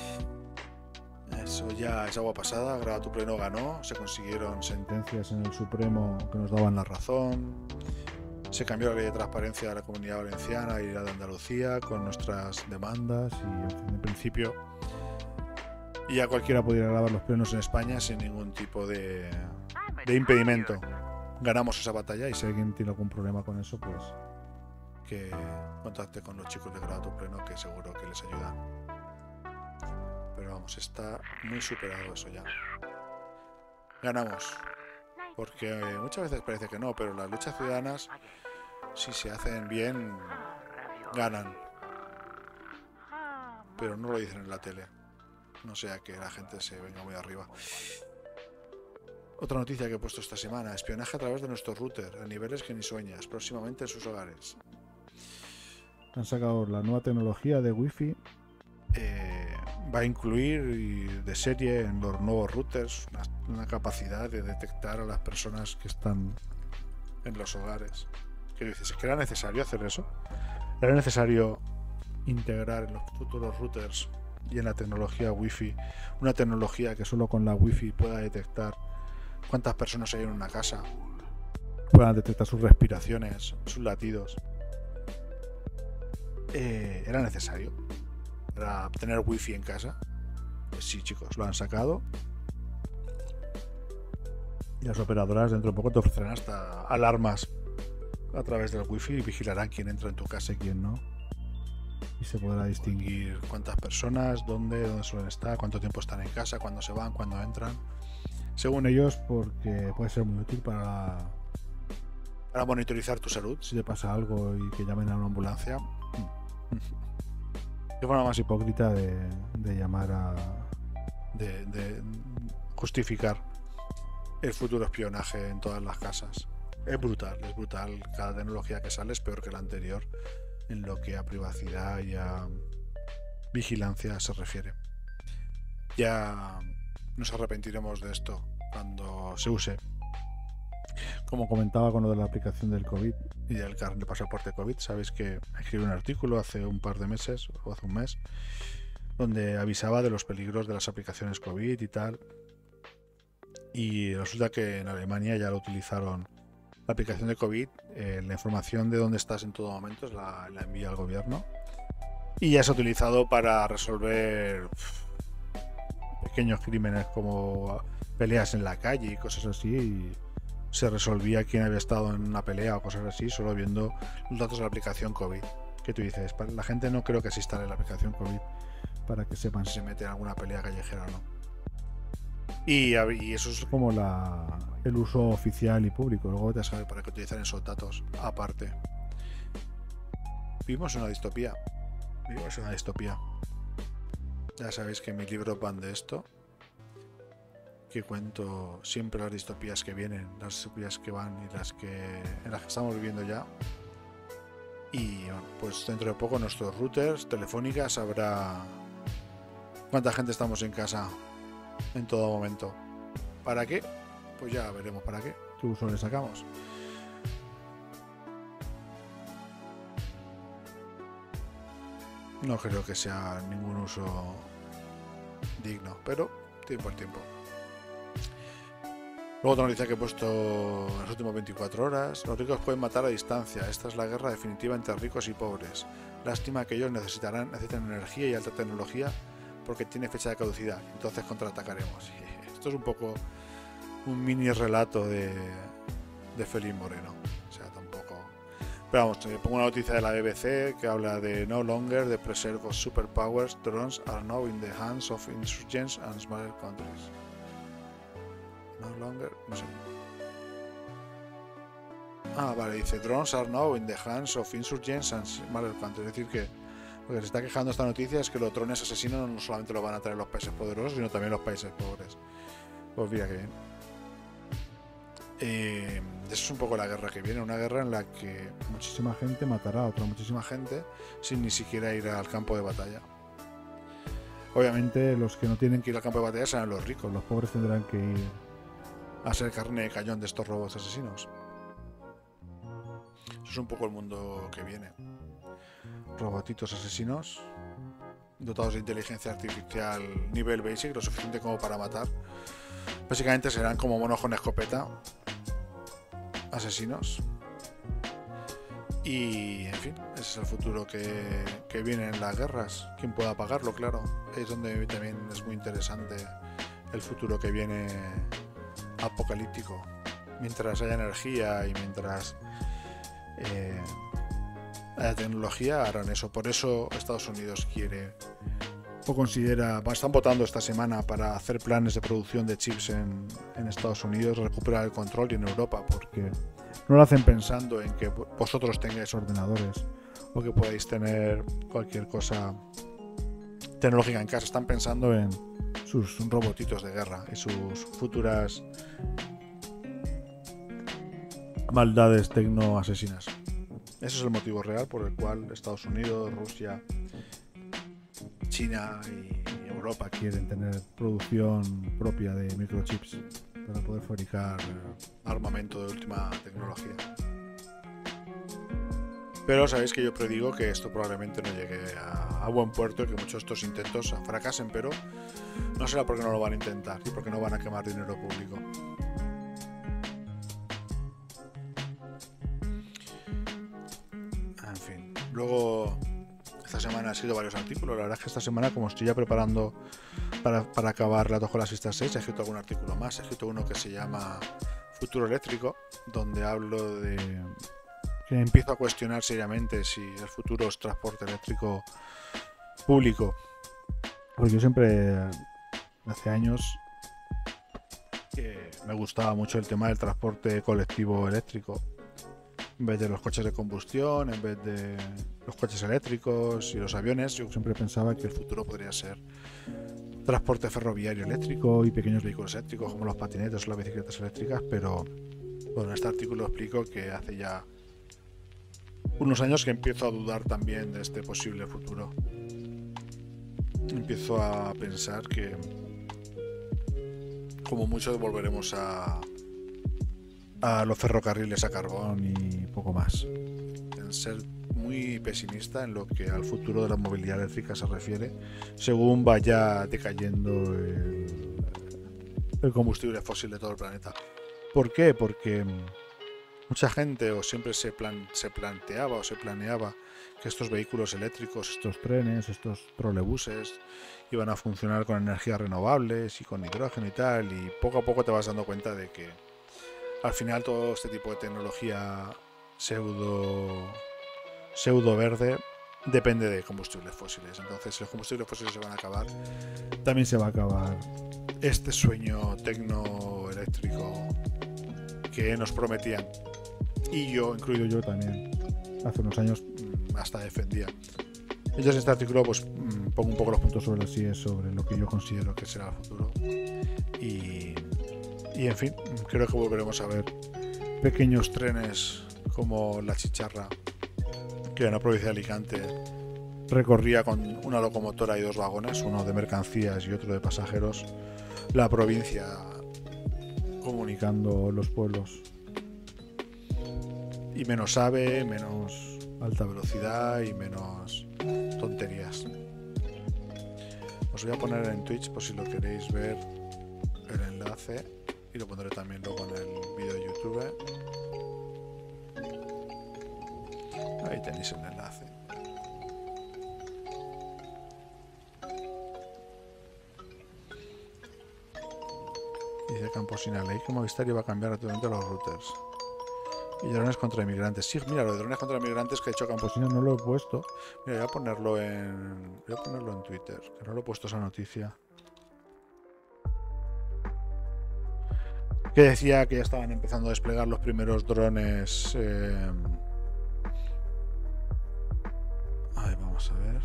eso ya es agua pasada. Graba tu Pleno ganó, se consiguieron sentencias en el Supremo que nos daban la razón, se cambió la ley de transparencia de la Comunidad Valenciana y la de Andalucía con nuestras demandas, y en principio ya cualquiera pudiera grabar los plenos en España sin ningún tipo de, de impedimento. Ganamos esa batalla, y si alguien tiene algún problema con eso, pues que contacte con los chicos de Graba tu Pleno, que seguro que les ayudan. Pero vamos, está muy superado eso ya. Ganamos, porque muchas veces parece que no, pero las luchas ciudadanas, si se hacen bien, ganan. Pero no lo dicen en la tele, no sea que la gente se venga muy arriba. Otra noticia que he puesto esta semana: espionaje a través de nuestro router a niveles que ni sueñas, próximamente en sus hogares. Han sacado la nueva tecnología de Wi-Fi. Eh, va a incluir de serie en los nuevos routers una, una capacidad de detectar a las personas que están en los hogares. ¿Qué dices? ¿Es que era necesario hacer eso? ¿Era necesario integrar en los futuros routers y en la tecnología Wi-Fi una tecnología que solo con la Wi-Fi pueda detectar cuántas personas hay en una casa, puedan detectar sus respiraciones, sus latidos? Eh, ¿Era necesario para tener wifi en casa? Pues sí, chicos, lo han sacado, y las operadoras dentro de poco te ofrecerán hasta alarmas a través del wifi y vigilarán quién entra en tu casa y quién no, y se podrá distinguir cuántas personas, dónde, dónde suelen estar, cuánto tiempo están en casa, cuándo se van, cuándo entran, según ellos, porque puede ser muy útil para para monitorizar tu salud si te pasa algo y que llamen a una ambulancia. Qué forma más hipócrita de, de llamar a de, de justificar el futuro espionaje en todas las casas. Es brutal, es brutal. Cada tecnología que sale es peor que la anterior en lo que a privacidad y a vigilancia se refiere. Ya nos arrepentiremos de esto cuando se use. Como comentaba con lo de la aplicación del COVID y del carnet de pasaporte COVID, sabéis que escribí un artículo hace un par de meses o hace un mes donde avisaba de los peligros de las aplicaciones COVID y tal, y resulta que en Alemania ya lo utilizaron. La aplicación de COVID, eh, la información de dónde estás en todo momento la, la envía al gobierno, y ya se ha utilizado para resolver pff, pequeños crímenes como peleas en la calle y cosas así, y se resolvía quién había estado en una pelea o cosas así solo viendo los datos de la aplicación COVID. ¿Qué tú dices? La gente no creo que se instale la aplicación COVID para que sepan si se mete en alguna pelea callejera o no. Y, y eso es como la, el uso oficial y público. Luego te sabe para qué utilizan esos datos aparte. Vivimos en una distopía. Vivimos en una distopía. Ya sabéis que en mi libro van de esto, que cuento siempre las distopías que vienen, las distopías que van y las que en las que estamos viviendo ya. Y bueno, pues dentro de poco nuestros routers, telefónicas, sabrá cuánta gente estamos en casa en todo momento. ¿Para qué? Pues ya veremos para qué. ¿Qué uso le sacamos? No creo que sea ningún uso digno, pero tiempo al tiempo. Luego otra noticia que he puesto en las últimas veinticuatro horas. Los ricos pueden matar a distancia. Esta es la guerra definitiva entre ricos y pobres. Lástima que ellos necesitarán, necesitan energía y alta tecnología porque tiene fecha de caducidad. Entonces contraatacaremos. Esto es un poco un mini relato de, de Félix Moreno. O sea, tampoco... Pero vamos, pongo una noticia de la B B C que habla de no longer the preserve of superpowers. Drones are now in the hands of insurgents and smaller countries. No longer, no sé. Ah, vale, dice drones are now in the hands of insurgents and smaller countries. Es decir que lo que se está quejando esta noticia es que los drones asesinos no solamente lo van a traer los países poderosos, sino también los países pobres. Pues mira que bien. Eh, eso es un poco la guerra que viene, una guerra en la que muchísima gente matará a otra muchísima gente sin ni siquiera ir al campo de batalla. Obviamente los que no tienen que ir al campo de batalla serán los ricos, los pobres tendrán que ir a ser carne de cañón de estos robots asesinos. Eso es un poco el mundo que viene. Robotitos asesinos dotados de inteligencia artificial nivel basic, lo suficiente como para matar. Básicamente serán como monos con escopeta asesinos. Y en fin, ese es el futuro que, que viene en las guerras. ¿Quién pueda pagarlo? Claro, es donde también es muy interesante el futuro que viene apocalíptico. Mientras haya energía y mientras eh, haya tecnología, harán eso. Por eso Estados Unidos quiere o considera, están votando esta semana para hacer planes de producción de chips en, en Estados Unidos, recuperar el control, y en Europa, porque no lo hacen pensando en que vosotros tengáis ordenadores o que podáis tener cualquier cosa tecnológica en casa. Están pensando en sus robotitos de guerra y sus futuras maldades tecno-asesinas. Ese es el motivo real por el cual Estados Unidos, Rusia, China y Europa quieren tener producción propia de microchips para poder fabricar armamento de última tecnología. Pero sabéis que yo predigo que esto probablemente no llegue a, a buen puerto y que muchos de estos intentos fracasen, pero no será porque no lo van a intentar y porque no van a quemar dinero público. En fin, luego esta semana he escrito varios artículos. La verdad es que esta semana, como estoy ya preparando para, para acabar la Tojo la Sexta seis, he escrito algún artículo más. He escrito uno que se llama Futuro Eléctrico, donde hablo de que empiezo a cuestionar seriamente si el futuro es transporte eléctrico público. Porque yo siempre, hace años, que me gustaba mucho el tema del transporte colectivo eléctrico. En vez de los coches de combustión, en vez de los coches eléctricos y los aviones, yo siempre pensaba que el futuro podría ser transporte ferroviario eléctrico y pequeños vehículos eléctricos como los patinetes o las bicicletas eléctricas, pero bueno, en este artículo explico que hace ya unos años que empiezo a dudar también de este posible futuro. Empiezo a pensar que como mucho volveremos a a los ferrocarriles a carbón y poco más. En ser muy pesimista en lo que al futuro de la movilidad eléctrica se refiere, según vaya decayendo el, el combustible fósil de todo el planeta. ¿Por qué? Porque mucha gente o siempre se, plan, se planteaba o se planeaba que estos vehículos eléctricos, estos trenes, estos trolebuses iban a funcionar con energías renovables y con hidrógeno y tal, y poco a poco te vas dando cuenta de que al final todo este tipo de tecnología pseudo pseudo verde depende de combustibles fósiles. Entonces, si los combustibles fósiles se van a acabar, también se va a acabar este sueño tecnoeléctrico que nos prometían. Y yo, incluido yo también, hace unos años hasta defendía. Entonces, en este artículo pues pongo un poco los puntos sobre las sillas sobre lo que yo considero que será el futuro. Y Y en fin, creo que volveremos a ver pequeños trenes como la Chicharra, que en la provincia de Alicante recorría con una locomotora y dos vagones, uno de mercancías y otro de pasajeros, la provincia comunicando los pueblos. Y menos AVE, menos alta velocidad y menos tonterías. Os voy a poner en Twitch por si lo queréis ver el enlace y lo pondré también luego en el vídeo de YouTube. Ahí tenéis el enlace. Dice Camposina, leí que Movistar iba a cambiar rápidamente los routers. Y drones contra inmigrantes. Sí, mira, lo de drones contra inmigrantes que ha hecho Camposina no lo he puesto. Mira, voy a ponerlo en. Voy a ponerlo en Twitter, que no lo he puesto esa noticia. Que decía que ya estaban empezando a desplegar los primeros drones. Eh... Ahí vamos a ver.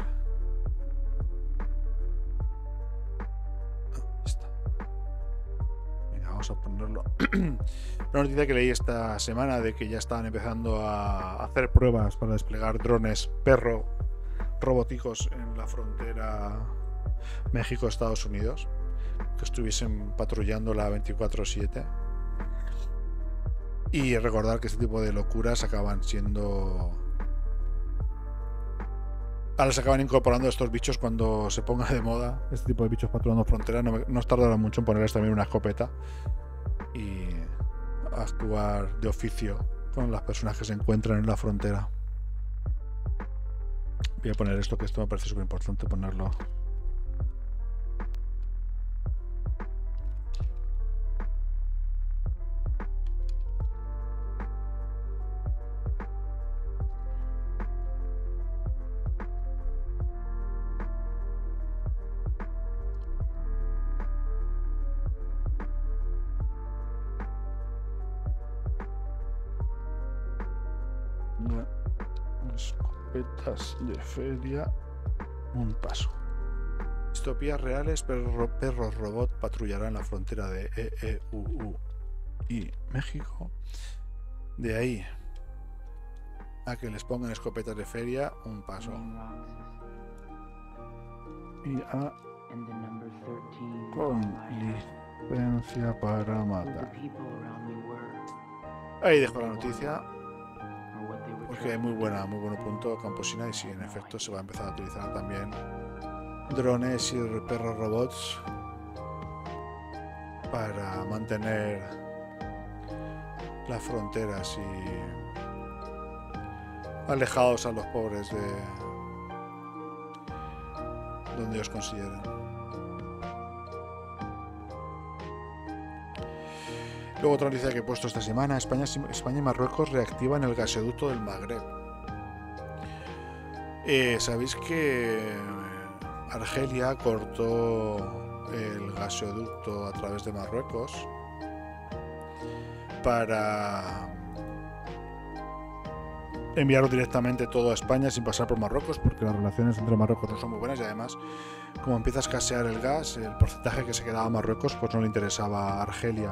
Vamos a ponerlo. Una noticia que leí esta semana de que ya estaban empezando a hacer pruebas para desplegar drones perro robóticos en la frontera México-Estados Unidos, que estuviesen patrullando la veinticuatro siete. Y recordar que este tipo de locuras acaban siendo... Ahora se acaban incorporando estos bichos cuando se ponga de moda. Este tipo de bichos patrullando fronteras. No, me, no os tardará mucho en ponerles también una escopeta y actuar de oficio con las personas que se encuentran en la frontera. Voy a poner esto, que esto me parece súper importante ponerlo. Escopetas de feria, un paso. Distopías reales, perro, perros robot patrullarán la frontera de E E U U y México. De ahí a que les pongan escopetas de feria, un paso. Y a con licencia para matar. Ahí dejo la noticia. Porque hay muy buena, muy buen punto Camposina, y si en efecto se va a empezar a utilizar también drones y perros robots para mantener las fronteras y alejados a los pobres de donde ellos consideren. Luego otra noticia que he puesto esta semana: España, España y Marruecos reactivan el gasoducto del Magreb. Eh, Sabéis que Argelia cortó el gasoducto a través de Marruecos para enviarlo directamente todo a España sin pasar por Marruecos, porque las relaciones entre Marruecos no son muy buenas, y además, como empieza a escasear el gas, el porcentaje que se quedaba a Marruecos pues no le interesaba a Argelia.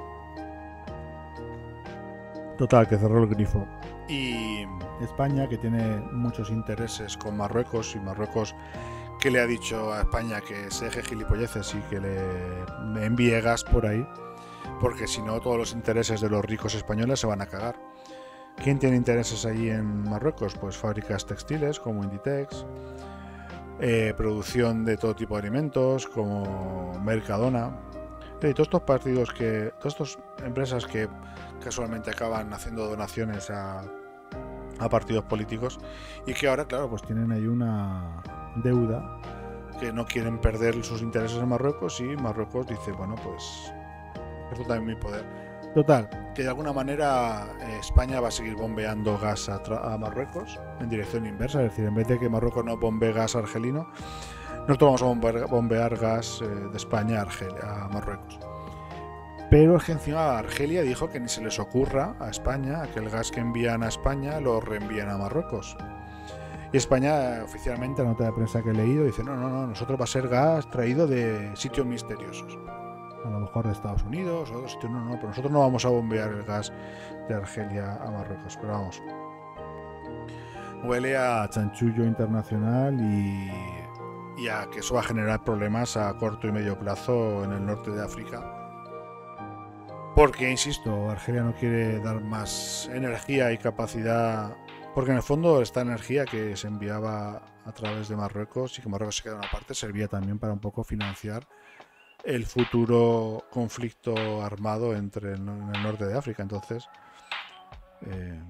Total, que cerró el grifo. Y España, que tiene muchos intereses con Marruecos, y Marruecos que le ha dicho a España que se deje gilipolleces y que le envíe gas por ahí, porque si no todos los intereses de los ricos españoles se van a cagar. ¿Quién tiene intereses allí en Marruecos? Pues fábricas textiles como Inditex, eh, producción de todo tipo de alimentos como Mercadona, y todos estos partidos que, todas estas empresas que casualmente acaban haciendo donaciones a, a partidos políticos, y que ahora, claro, pues tienen ahí una deuda que no quieren perder sus intereses en Marruecos, y Marruecos dice, bueno, pues esto también es mi poder. Total, que de alguna manera eh, España va a seguir bombeando gas a, a Marruecos en dirección inversa, es decir, en vez de que Marruecos no bombee gas argelino, nosotros vamos a bombear, bombear gas eh, de España a, Argelia, a Marruecos. Pero es que encima Argelia dijo que ni se les ocurra a España que el gas que envían a España lo reenvían a Marruecos. Y España, oficialmente, la nota de prensa que he leído, dice, no, no, no, nosotros va a ser gas traído de sitios misteriosos. A lo mejor de Estados Unidos o de otros sitios, no, no, pero nosotros no vamos a bombear el gas de Argelia a Marruecos, pero vamos. Huele a chanchullo internacional y, y a que eso va a generar problemas a corto y medio plazo en el norte de África. Porque, insisto, Argelia no quiere dar más energía y capacidad, porque en el fondo esta energía que se enviaba a través de Marruecos y que Marruecos se queda en una parte, servía también para un poco financiar el futuro conflicto armado entre el, en el norte de África. Entonces, eh,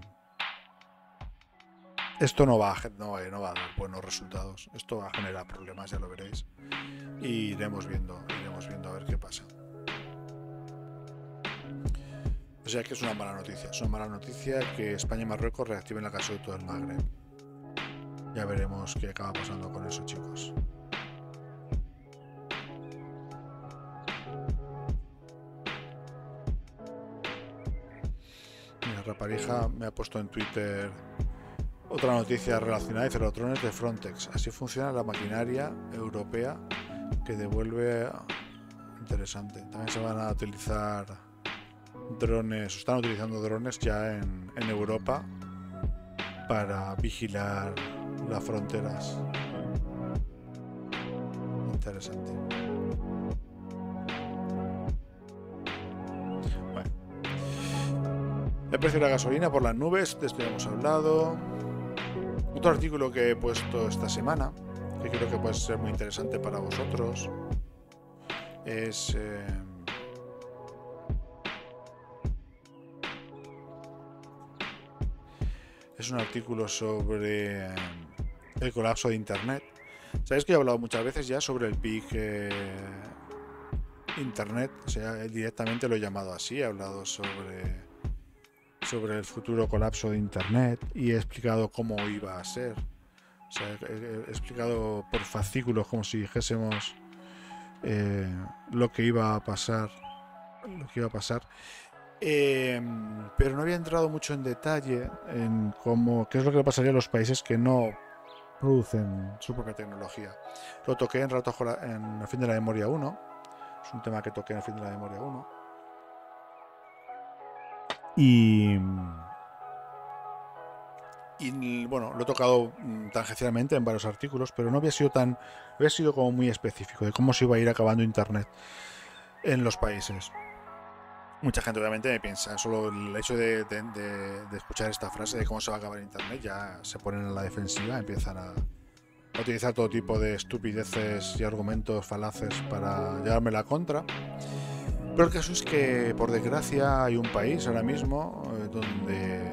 esto no va, a, no, no va a dar buenos resultados. Esto va a generar problemas, ya lo veréis. Y iremos viendo, iremos viendo a ver qué pasa. O sea que es una mala noticia. Es una mala noticia que España y Marruecos reactiven el gasoducto del Magreb. Ya veremos qué acaba pasando con eso, chicos. Mira, Raparija me ha puesto en Twitter otra noticia relacionada. Dice: los drones de Frontex. Así funciona la maquinaria europea que devuelve. Interesante. También se van a utilizar drones, están utilizando drones ya en, en Europa para vigilar las fronteras. Interesante. Bueno. El precio de la gasolina por las nubes, de esto ya hemos hablado. Otro artículo que he puesto esta semana, que creo que puede ser muy interesante para vosotros, es... Eh, es un artículo sobre eh, el colapso de Internet. Sabéis que he hablado muchas veces ya sobre el peak eh, Internet, o sea, directamente lo he llamado así. He hablado sobre, sobre el futuro colapso de Internet y he explicado cómo iba a ser. O sea, he, he explicado por fascículos, como si dijésemos eh, lo que iba a pasar, lo que iba a pasar. Eh, pero no había entrado mucho en detalle en cómo, qué es lo que le pasaría a los países que no producen su propia tecnología. Lo toqué en Rato en el fin de la memoria uno. Es un tema que toqué en el fin de la memoria uno. Y, y bueno, lo he tocado tangencialmente en varios artículos, pero no había sido tan, había sido como muy específico de cómo se iba a ir acabando Internet en los países. Mucha gente obviamente me piensa, solo el hecho de, de, de, de escuchar esta frase de cómo se va a acabar Internet, ya se ponen a la defensiva, empiezan a, a utilizar todo tipo de estupideces y argumentos falaces para llevarme la contra. Pero el caso es que, por desgracia, hay un país ahora mismo eh, donde,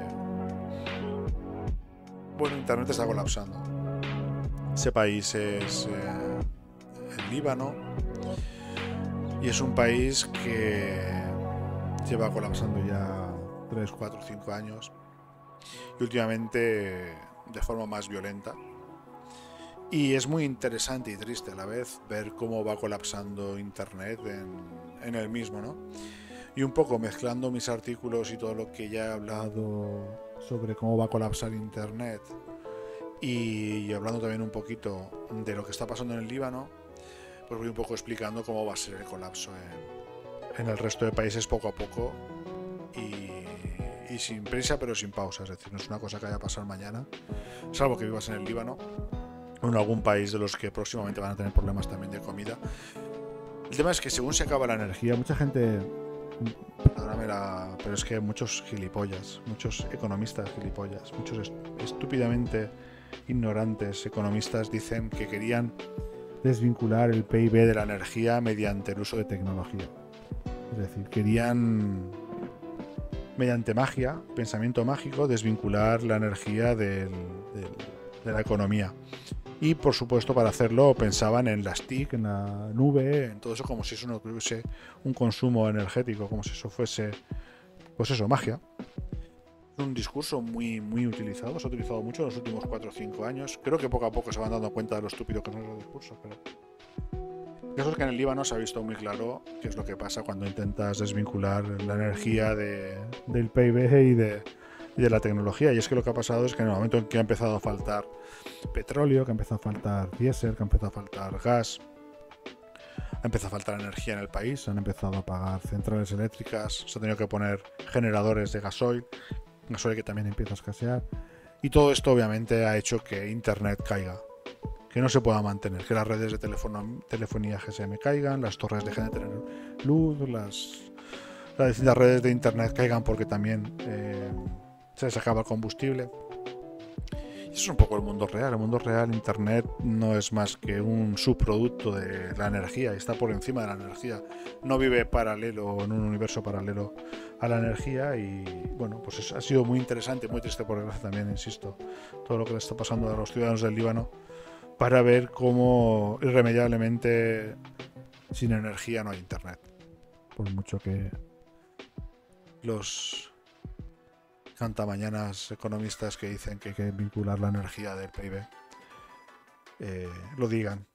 bueno, Internet está colapsando. Ese país es eh, el Líbano, y es un país que lleva colapsando ya tres, cuatro, cinco años, y últimamente de forma más violenta. Y es muy interesante y triste a la vez ver cómo va colapsando Internet en, en el mismo, ¿no? Y un poco mezclando mis artículos y todo lo que ya he hablado sobre cómo va a colapsar Internet, y hablando también un poquito de lo que está pasando en el Líbano, pues voy un poco explicando cómo va a ser el colapso en en el resto de países poco a poco y, y sin prisa pero sin pausa. Es decir, no es una cosa que vaya a pasar mañana, salvo que vivas en el Líbano o en algún país de los que próximamente van a tener problemas también de comida. El tema es que según se acaba la energía, mucha gente, perdóname la, pero es que muchos gilipollas, muchos economistas gilipollas, muchos estúpidamente ignorantes economistas dicen que querían desvincular el P I B de la energía mediante el uso de tecnología. Es decir, querían, mediante magia, pensamiento mágico, desvincular la energía del, del, de la economía. Y, por supuesto, para hacerlo pensaban en las T I C, en la nube, en todo eso, como si eso no tuviese un consumo energético, como si eso fuese, pues eso, magia. Es un discurso muy, muy utilizado, se ha utilizado mucho en los últimos cuatro o cinco años. Creo que poco a poco se van dando cuenta de lo estúpido que no es el discurso, pero... Eso es que en el Líbano se ha visto muy claro qué es lo que pasa cuando intentas desvincular la energía de, del P I B y de, y de la tecnología. Y es que lo que ha pasado es que en el momento en que ha empezado a faltar petróleo, que ha empezado a faltar diésel, que ha empezado a faltar gas, ha empezado a faltar energía en el país, se han empezado a apagar centrales eléctricas, se han tenido que poner generadores de gasoil, gasoil que también empieza a escasear. Y todo esto obviamente ha hecho que Internet caiga, que no se pueda mantener, que las redes de teléfono, telefonía G S M caigan, las torres dejen de tener luz, las, las distintas redes de internet caigan porque también eh, se les acaba el combustible. Eso es un poco el mundo real. El mundo real, internet no es más que un subproducto de la energía y está por encima de la energía. No vive paralelo, en un universo paralelo a la energía. Y bueno, pues es, ha sido muy interesante, muy triste por desgracia también, insisto, todo lo que le está pasando a los ciudadanos del Líbano, para ver cómo irremediablemente sin energía no hay internet. Por mucho que los cantamañanas economistas que dicen que hay que vincular la energía del P I B eh, lo digan.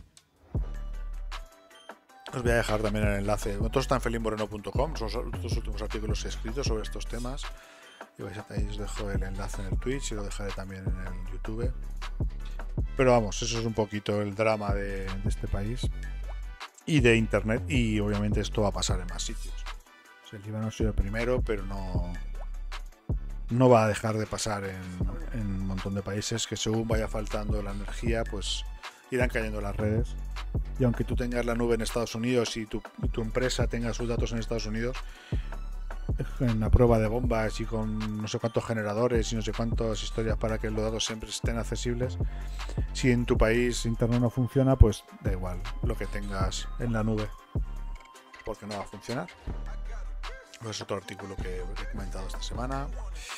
Os voy a dejar también el enlace. Todo está en felimoreno punto com, son los dos últimos artículos escritos sobre estos temas. Y vais a, ahí os dejo el enlace en el Twitch y lo dejaré también en el YouTube. Pero vamos, eso es un poquito el drama de, de este país y de internet. Y obviamente esto va a pasar en más sitios. O sea, el Líbano ha sido el primero, pero no, no va a dejar de pasar en, en un montón de países que según vaya faltando la energía, pues irán cayendo las redes. Y aunque tú tengas la nube en Estados Unidos y tu, y tu empresa tenga sus datos en Estados Unidos, en la prueba de bombas y con no sé cuántos generadores y no sé cuántas historias para que los datos siempre estén accesibles, si en tu país internet no funciona, pues da igual lo que tengas en la nube, porque no va a funcionar. Pues es otro artículo que he comentado esta semana.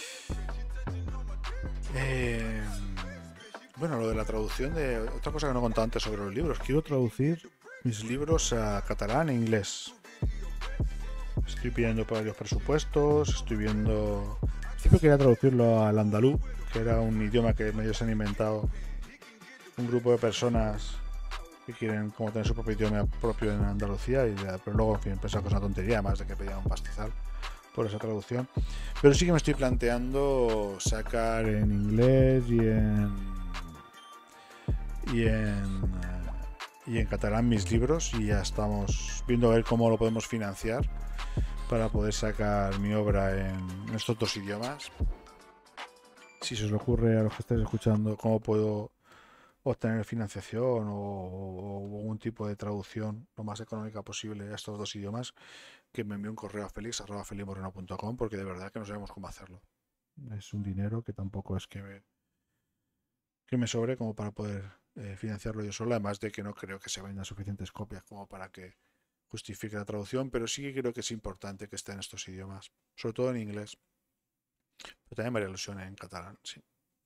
Eh, bueno, lo de la traducción de... Otra cosa que no he contado antes sobre los libros. Quiero traducir mis libros a catalán e inglés. Estoy pidiendo por varios presupuestos. Estoy viendo... Al principio quería traducirlo al andaluz, que era un idioma que ellos han inventado. Un grupo de personas que quieren como tener su propio idioma propio en Andalucía, y ya, pero luego en fin, pensaba que es una tontería, más de que pedían un pastizal por esa traducción. Pero sí que me estoy planteando sacar en inglés y en y en y en catalán mis libros, y ya estamos viendo a ver cómo lo podemos financiar para poder sacar mi obra en estos dos idiomas. Si se os ocurre a los que estáis escuchando cómo puedo obtener financiación o, o, o algún tipo de traducción lo más económica posible a estos dos idiomas, que me envíe un correo a felix arroba felimoreno punto com, porque de verdad que no sabemos cómo hacerlo. Es un dinero que tampoco es que me, que me sobre como para poder eh, financiarlo yo solo, además de que no creo que se vendan suficientes copias como para que justifique la traducción, pero sí que creo que es importante que esté en estos idiomas, sobre todo en inglés, pero también me haría ilusión en catalán, sí.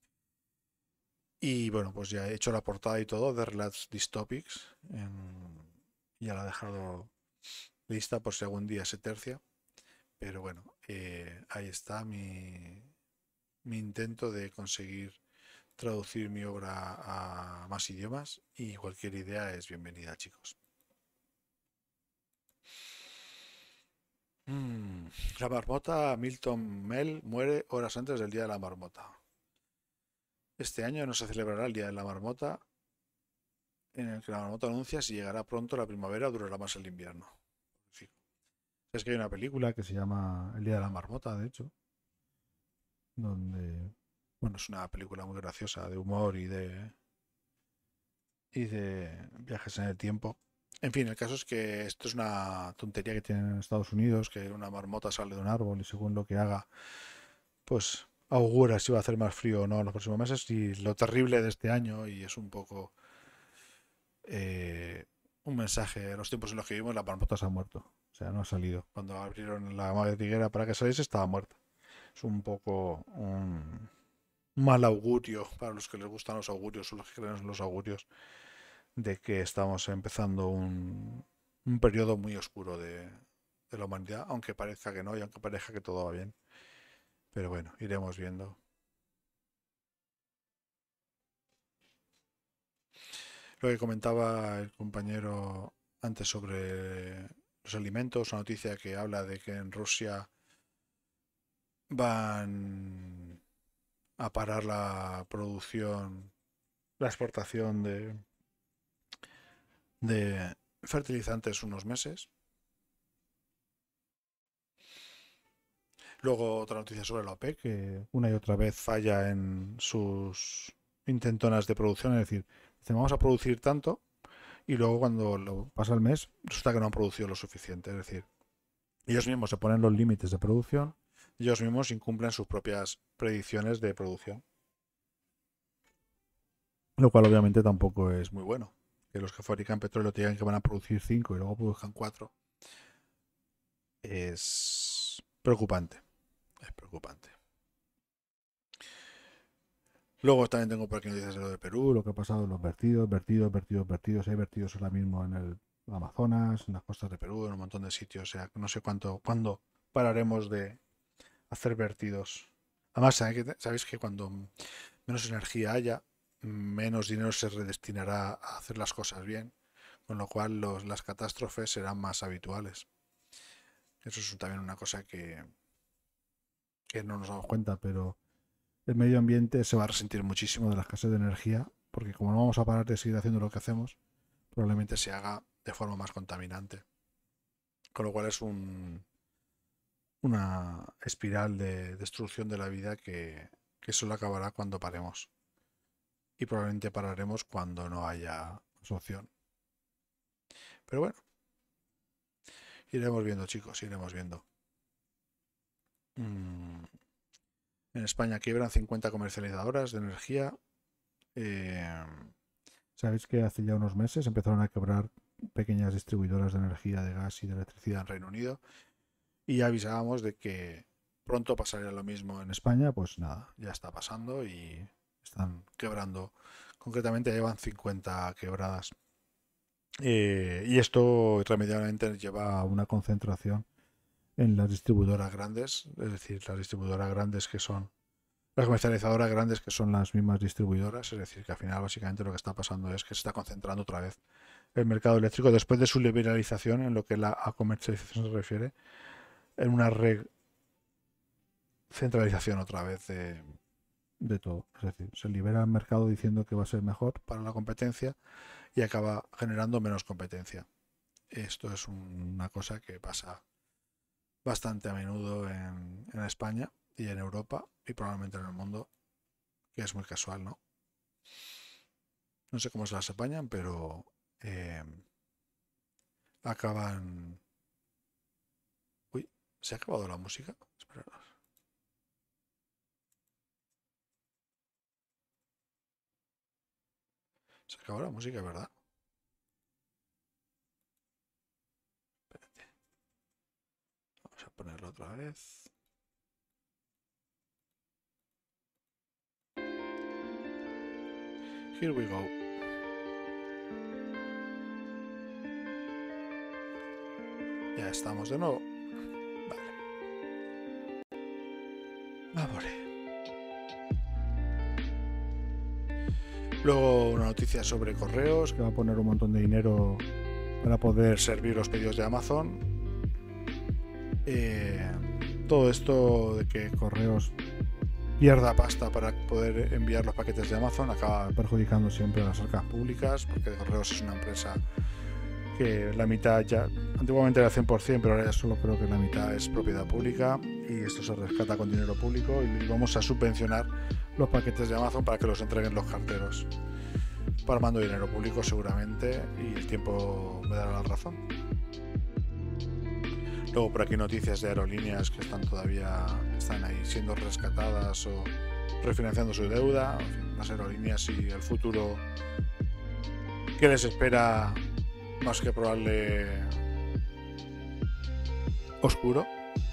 Y bueno, pues ya he hecho la portada y todo de Relats Dystopics. En... Ya la he dejado lista por si algún día se tercia. Pero bueno, eh, ahí está mi, mi intento de conseguir traducir mi obra a más idiomas. Y cualquier idea es bienvenida, chicos. Mm, la marmota Milton Mel muere horas antes del Día de la Marmota. Este año no se celebrará el Día de la Marmota, en el que la marmota anuncia si llegará pronto la primavera o durará más el invierno. Sí. Es que hay una película que se llama El Día de la Marmota, de hecho, donde, bueno, es una película muy graciosa de humor y de y de viajes en el tiempo. En fin, el caso es que esto es una tontería que tienen en Estados Unidos, que una marmota sale de un árbol y según lo que haga, pues augura si va a hacer más frío o no en los próximos meses. Y lo terrible de este año, y es un poco eh, un mensaje en los tiempos en los que vivimos, la marmota se ha muerto. O sea, no ha salido. Cuando abrieron la madriguera para que saliese, estaba muerta. Es un poco un mal augurio para los que les gustan los augurios o los que creen en los augurios, de que estamos empezando un, un periodo muy oscuro de, de la humanidad, aunque parezca que no y aunque parezca que todo va bien. Pero bueno, iremos viendo. Lo que comentaba el compañero antes sobre los alimentos, una noticia que habla de que en Rusia van a parar la producción, la exportación de, de fertilizantes unos meses. Luego otra noticia sobre la OPEC, que una y otra vez falla en sus intentonas de producción, es decir, dicen vamos a producir tanto y luego cuando lo pasa el mes resulta que no han producido lo suficiente, es decir, Ellos mismos se ponen los límites de producción, ellos mismos incumplen sus propias predicciones de producción. Lo cual obviamente tampoco es muy bueno. Que los que fabrican petróleo te digan que van a producir cinco y luego produzcan cuatro. Es preocupante. Es preocupante. Luego también tengo por aquí noticias de lo de Perú, lo que ha pasado en los vertidos, vertidos, vertidos, vertidos. Hay vertidos ahora mismo en el Amazonas, en las costas de Perú, en un montón de sitios. O sea, no sé cuánto, cuándo pararemos de hacer vertidos. Además, sabéis que cuando menos energía haya, menos dinero se redestinará a hacer las cosas bien, con lo cual los, las catástrofes serán más habituales. Eso es también una cosa que, que no nos damos cuenta, pero el medio ambiente se va a resentir muchísimo de la escasez de energía, porque como no vamos a parar de seguir haciendo lo que hacemos, probablemente se haga de forma más contaminante. Con lo cual es un, una espiral de destrucción de la vida que, que solo acabará cuando paremos. Y probablemente pararemos cuando no haya opción. Pero bueno, iremos viendo, chicos, iremos viendo. Mm. En España quiebran cincuenta comercializadoras de energía. Eh, Sabéis que hace ya unos meses empezaron a quebrar pequeñas distribuidoras de energía, de gas y de electricidad en Reino Unido. Y ya avisábamos de que pronto pasaría lo mismo en España. Pues nada, ya está pasando y están quebrando. Concretamente llevan cincuenta quebradas. Eh, y esto irremediablemente lleva a una concentración en las distribuidoras grandes, es decir, las distribuidoras grandes que son las comercializadoras grandes que son las mismas distribuidoras, es decir, que al final básicamente lo que está pasando es que se está concentrando otra vez el mercado eléctrico después de su liberalización en lo que la a comercialización se refiere, en una recentralización otra vez de, de todo. Es decir, se libera el mercado diciendo que va a ser mejor para la competencia y acaba generando menos competencia. Esto es una cosa que pasa bastante a menudo en, en España y en Europa y probablemente en el mundo, que es muy casual, ¿no? No sé cómo se las apañan, pero eh, acaban... Uy, ¿se ha acabado la música? Esperaros. Se acabó la música, ¿verdad? Espérate. Vamos a ponerlo otra vez. Here we go. Ya estamos de nuevo. Vale. Vamos. Luego una noticia sobre correos, que va a poner un montón de dinero para poder servir los pedidos de Amazon. Eh, todo esto de que correos pierda pasta para poder enviar los paquetes de Amazon acaba perjudicando siempre a las arcas públicas, porque Correos es una empresa que la mitad ya, antiguamente era cien por cien, pero ahora ya solo creo que la mitad es propiedad pública y esto se rescata con dinero público y vamos a subvencionar los paquetes de Amazon para que los entreguen los carteros, palmando dinero público seguramente, y el tiempo me dará la razón. Luego por aquí noticias de aerolíneas que están todavía están ahí siendo rescatadas o refinanciando su deuda. En fin, las aerolíneas y el futuro que les espera más que probable oscuro.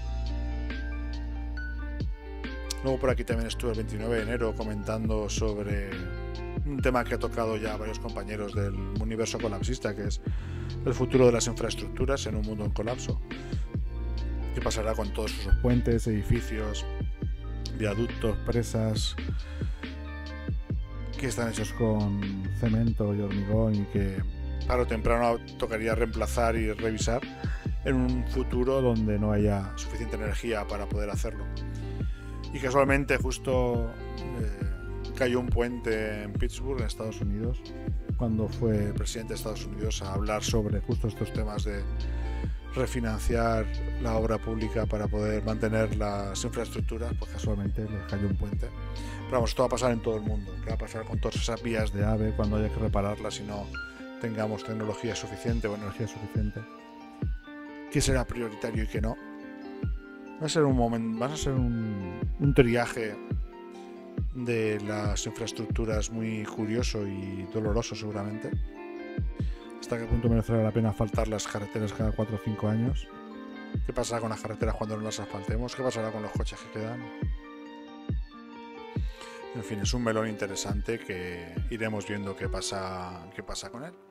Luego por aquí también estuve el veintinueve de enero comentando sobre un tema que ha tocado ya a varios compañeros del universo colapsista, que es el futuro de las infraestructuras en un mundo en colapso. ¿Qué pasará con todos esos puentes, edificios, viaductos, presas que están hechos con cemento y hormigón y que tarde o temprano tocaría reemplazar y revisar en un futuro donde no haya suficiente energía para poder hacerlo? Y casualmente justo eh, cayó un puente en Pittsburgh, en Estados Unidos, cuando fue el presidente de Estados Unidos a hablar sobre justo estos temas de refinanciar la obra pública para poder mantener las infraestructuras. Pues casualmente les cayó un puente. Pero vamos, esto va a pasar en todo el mundo. ¿Qué va a pasar con todas esas vías de AVE cuando haya que repararlas y no tengamos tecnología suficiente o energía suficiente? qué será prioritario y qué no. Va a ser un momento, va a ser un, un triaje de las infraestructuras muy curioso y doloroso seguramente. ¿Hasta qué punto merecerá la pena asfaltar las carreteras cada cuatro o cinco años? ¿Qué pasará con las carreteras cuando no las asfaltemos? ¿Qué pasará con los coches que quedan? En fin, es un melón interesante que iremos viendo qué pasa, qué pasa con él.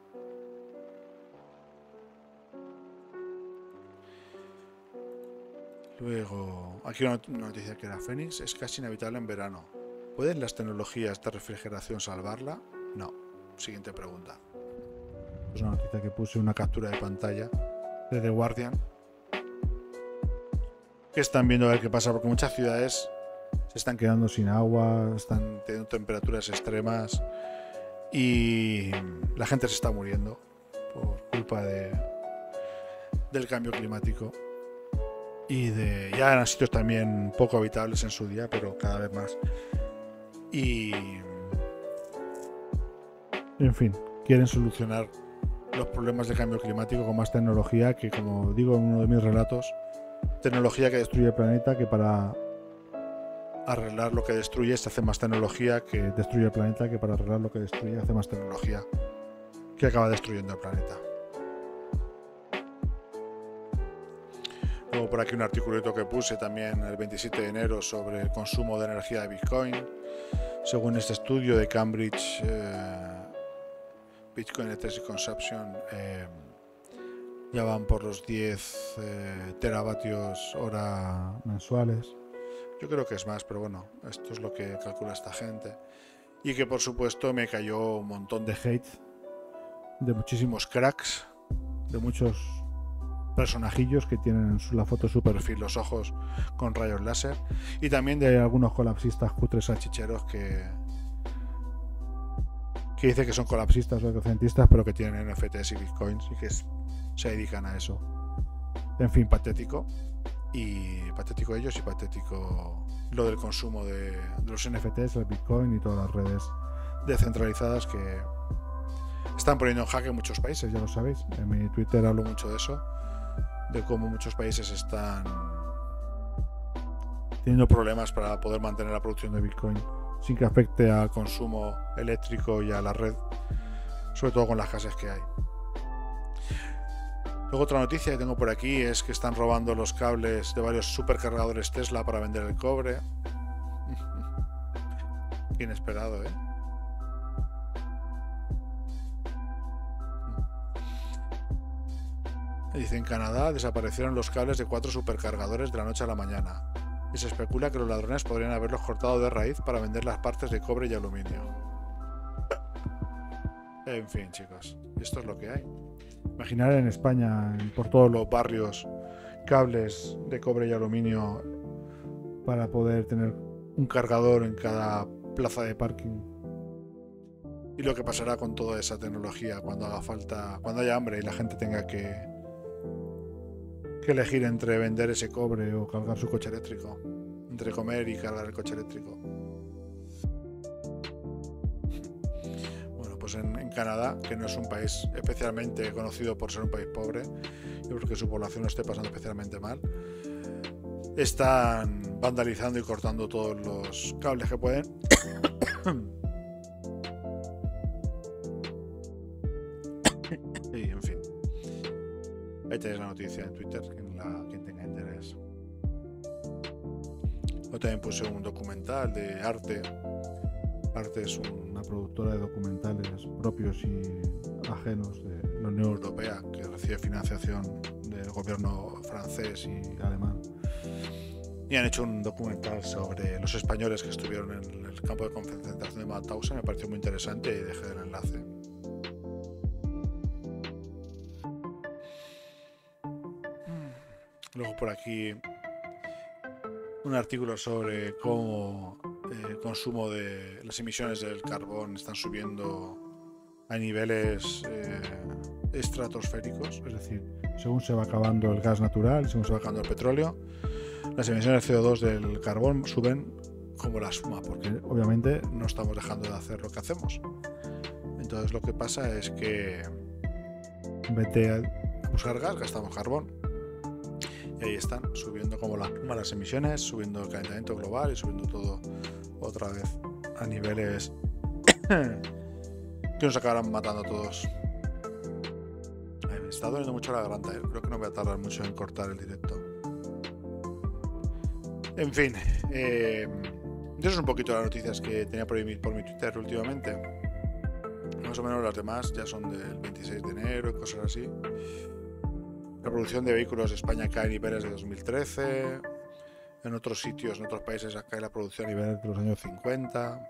Luego, aquí una noticia que era Fénix, es casi inhabitable en verano. ¿Pueden las tecnologías de refrigeración salvarla? No. Siguiente pregunta. Es una noticia que puse una captura de pantalla de The Guardian. Que están viendo a ver qué pasa, porque muchas ciudades se están quedando sin agua, están teniendo temperaturas extremas y la gente se está muriendo por culpa de, del cambio climático. Y de ya eran sitios también poco habitables en su día, pero cada vez más. Y en fin, quieren solucionar los problemas de cambio climático con más tecnología, que, como digo en uno de mis relatos, tecnología que destruye el planeta, que para arreglar lo que destruye se hace más tecnología que destruye el planeta, que para arreglar lo que destruye hace más tecnología que acaba destruyendo el planeta. Luego por aquí un articulito que puse también el veintisiete de enero sobre el consumo de energía de Bitcoin. Según este estudio de Cambridge, eh, Bitcoin Electricity Consumption eh, ya van por los diez eh, teravatios hora mensuales. Yo creo que es más, pero bueno, esto es lo que calcula esta gente. Y que por supuesto me cayó un montón de hate de muchísimos cracks, de muchos personajillos que tienen en la foto de su perfil los ojos con rayos láser, y también de algunos colapsistas cutres salchicheros que que dice que son colapsistas o ecocentistas, pero que tienen N F Ts y bitcoins y que es, se dedican a eso. En fin, patético. Y patético ellos y patético lo del consumo de, de los N F Ts, el bitcoin y todas las redes descentralizadas que están poniendo en jaque muchos países, ya lo sabéis. En mi Twitter hablo mucho de eso, de cómo muchos países están teniendo problemas para poder mantener la producción de Bitcoin sin que afecte al consumo eléctrico y a la red, sobre todo con las casas que hay. Luego otra noticia que tengo por aquí es que están robando los cables de varios supercargadores Tesla para vender el cobre. Inesperado, ¿eh? Dice, en Canadá desaparecieron los cables de cuatro supercargadores de la noche a la mañana y se especula que los ladrones podrían haberlos cortado de raíz para vender las partes de cobre y aluminio. En fin, chicos, esto es lo que hay. Imaginar en España, por todos los barrios, cables de cobre y aluminio para poder tener un cargador en cada plaza de parking. Y lo que pasará con toda esa tecnología cuando haga falta, cuando haya hambre y la gente tenga que que elegir entre vender ese cobre o cargar su coche eléctrico, entre comer y cargar el coche eléctrico. Bueno, pues en, en Canadá, que no es un país especialmente conocido por ser un país pobre, yo creo que su población lo esté pasando especialmente mal, están vandalizando y cortando todos los cables que pueden. Y en fin, ahí tenéis la noticia en Twitter, quien, la, quien tenga interés. Yo también puse un documental de Arte. Arte es una productora de documentales propios y ajenos de la Unión Europea, que recibe financiación del gobierno francés y alemán. Y han hecho un documental sobre los españoles que estuvieron en el campo de concentración de Mauthausen. Me pareció muy interesante y dejé el enlace. Luego por aquí un artículo sobre cómo el consumo de las emisiones del carbón están subiendo a niveles eh, estratosféricos, es decir, según se va acabando el gas natural, según se va acabando el petróleo, las emisiones de C O dos del carbón suben como la espuma, porque obviamente no estamos dejando de hacer lo que hacemos. Entonces lo que pasa es que en vez de buscar gas, gastamos carbón. Y ahí están, subiendo como las plumas las emisiones, subiendo el calentamiento global y subiendo todo otra vez a niveles que nos acabarán matando a todos. Ay, me está doliendo mucho la garganta, ¿eh? Creo que no voy a tardar mucho en cortar el directo. En fin, eh, eso es un poquito las noticias que tenía por mi, por mi Twitter últimamente. Más o menos las demás ya son del veintiséis de enero y cosas así. La producción de vehículos de España cae a niveles de dos mil trece. En otros sitios, en otros países, cae la producción a niveles de los años cincuenta.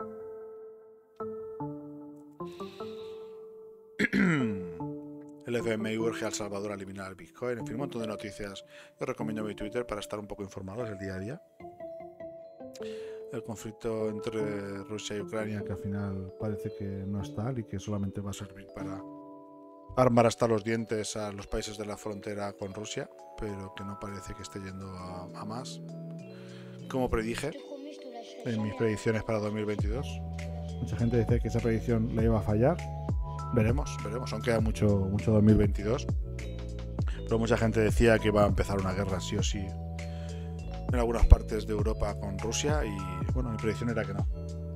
El F M I urge a El Salvador a eliminar el Bitcoin. En fin, un montón de noticias. Yo recomiendo mi Twitter para estar un poco informados el día a día. El conflicto entre Rusia y Ucrania, que al final parece que no es tal y que solamente va a servir para armar hasta los dientes a los países de la frontera con Rusia, pero que no parece que esté yendo a, a más. Como predije en mis predicciones para dos mil veintidós. Mucha gente dice que esa predicción la iba a fallar. Veremos, veremos. Aún queda mucho, mucho dos mil veintidós. Pero mucha gente decía que iba a empezar una guerra sí o sí en algunas partes de Europa con Rusia y bueno, mi predicción era que no.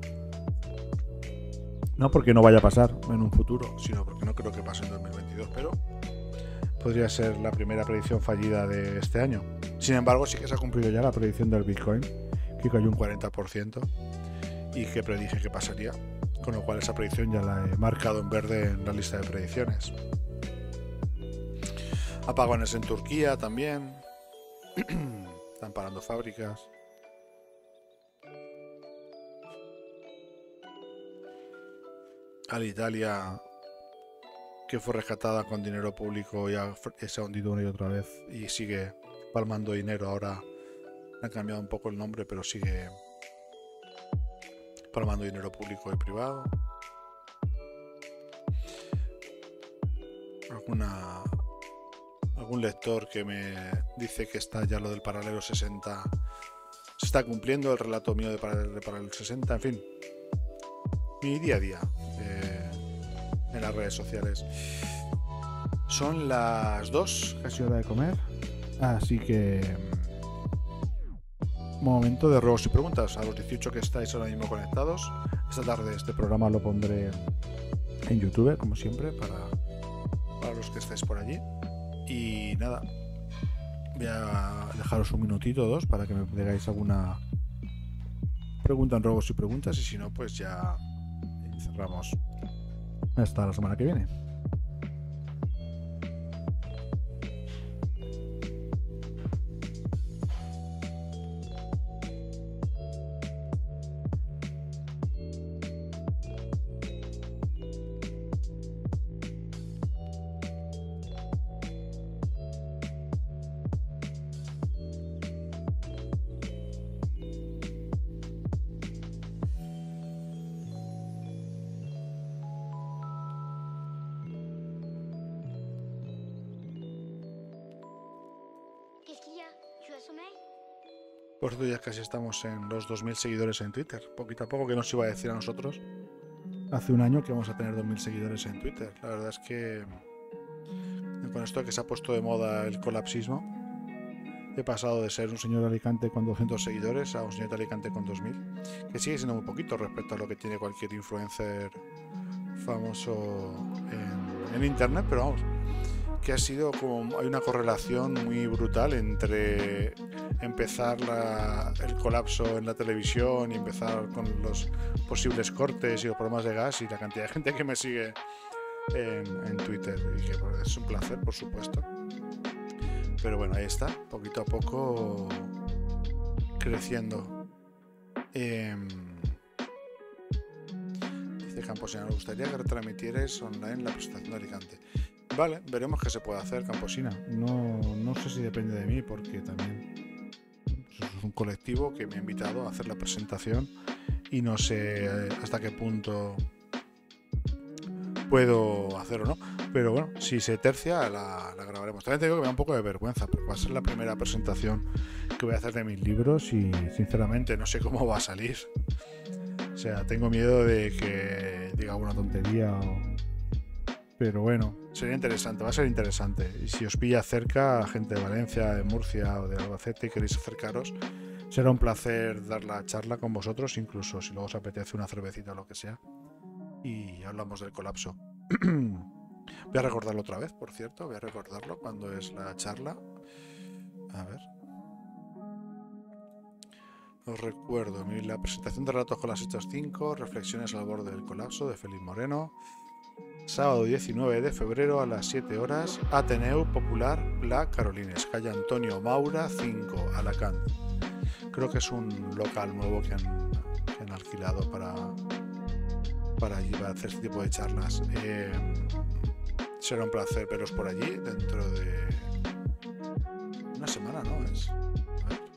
No porque no vaya a pasar en un futuro, sino porque no creo que pase en dos mil veintidós, pero podría ser la primera predicción fallida de este año. Sin embargo, sí que se ha cumplido ya la predicción del Bitcoin, que cayó un cuarenta por ciento y que predije que pasaría, con lo cual esa predicción ya la he marcado en verde en la lista de predicciones. Apagones en Turquía también. Están parando fábricas. Alitalia, que fue rescatada con dinero público y ha, se ha hundido una y otra vez y sigue palmando dinero. Ahora han cambiado un poco el nombre, pero sigue palmando dinero público y privado. Alguna algún lector que me dice que está ya lo del paralelo sesenta se está cumpliendo, el relato mío de paralelo, de paralelo sesenta, en fin, mi día a día eh, en las redes sociales. Son las dos, casi hora de comer, así que momento de ruegos y preguntas a los dieciocho que estáis ahora mismo conectados. Esta tarde este programa lo pondré en YouTube, como siempre, para, para los que estáis por allí. Y nada, voy a dejaros un minutito o dos para que me digáis alguna pregunta en ruegos y preguntas, y si no, pues ya cerramos hasta la semana que viene. Por cierto, ya casi estamos en los dos mil seguidores en Twitter. Poquito a poco, que nos iba a decir a nosotros hace un año que vamos a tener dos mil seguidores en Twitter. La verdad es que con esto que se ha puesto de moda el colapsismo, he pasado de ser un señor de Alicante con doscientos seguidores a un señor de Alicante con dos mil, que sigue siendo muy poquito respecto a lo que tiene cualquier influencer famoso en, en internet, pero vamos, que ha sido como, hay una correlación muy brutal entre empezar la, el colapso en la televisión y empezar con los posibles cortes y los problemas de gas y la cantidad de gente que me sigue en, en Twitter, y que pues, es un placer, por supuesto. Pero bueno, ahí está, poquito a poco creciendo. Eh, dice Camposina, nos gustaría que retransmitierais online la presentación de Alicante. Vale, veremos qué se puede hacer, Camposina. No, no sé si depende de mí, porque también es un colectivo que me ha invitado a hacer la presentación y no sé hasta qué punto puedo hacer o no. Pero bueno, si se tercia, la, la grabaremos. También te digo que me da un poco de vergüenza, porque va a ser la primera presentación que voy a hacer de mis libros y sinceramente no sé cómo va a salir. O sea, tengo miedo de que diga alguna tontería o... Pero bueno, Sería interesante, va a ser interesante. Y si os pilla cerca, gente de Valencia, de Murcia o de Albacete y queréis acercaros, será un placer dar la charla con vosotros, incluso si luego os apetece una cervecita o lo que sea. Y hablamos del colapso. Voy a recordarlo otra vez, por cierto. Voy a recordarlo cuando es la charla. A ver. Os recuerdo la presentación de relatos con las hechas cinco, reflexiones al borde del colapso de Félix Moreno. Sábado diecinueve de febrero a las siete horas, Ateneu Popular La Carolines, calle Antonio Maura cinco, Alacant. Creo que es un local nuevo que han, que han alquilado para, para allí, para hacer este tipo de charlas. Eh, será un placer veros por allí dentro de una semana, ¿no? Es, a ver.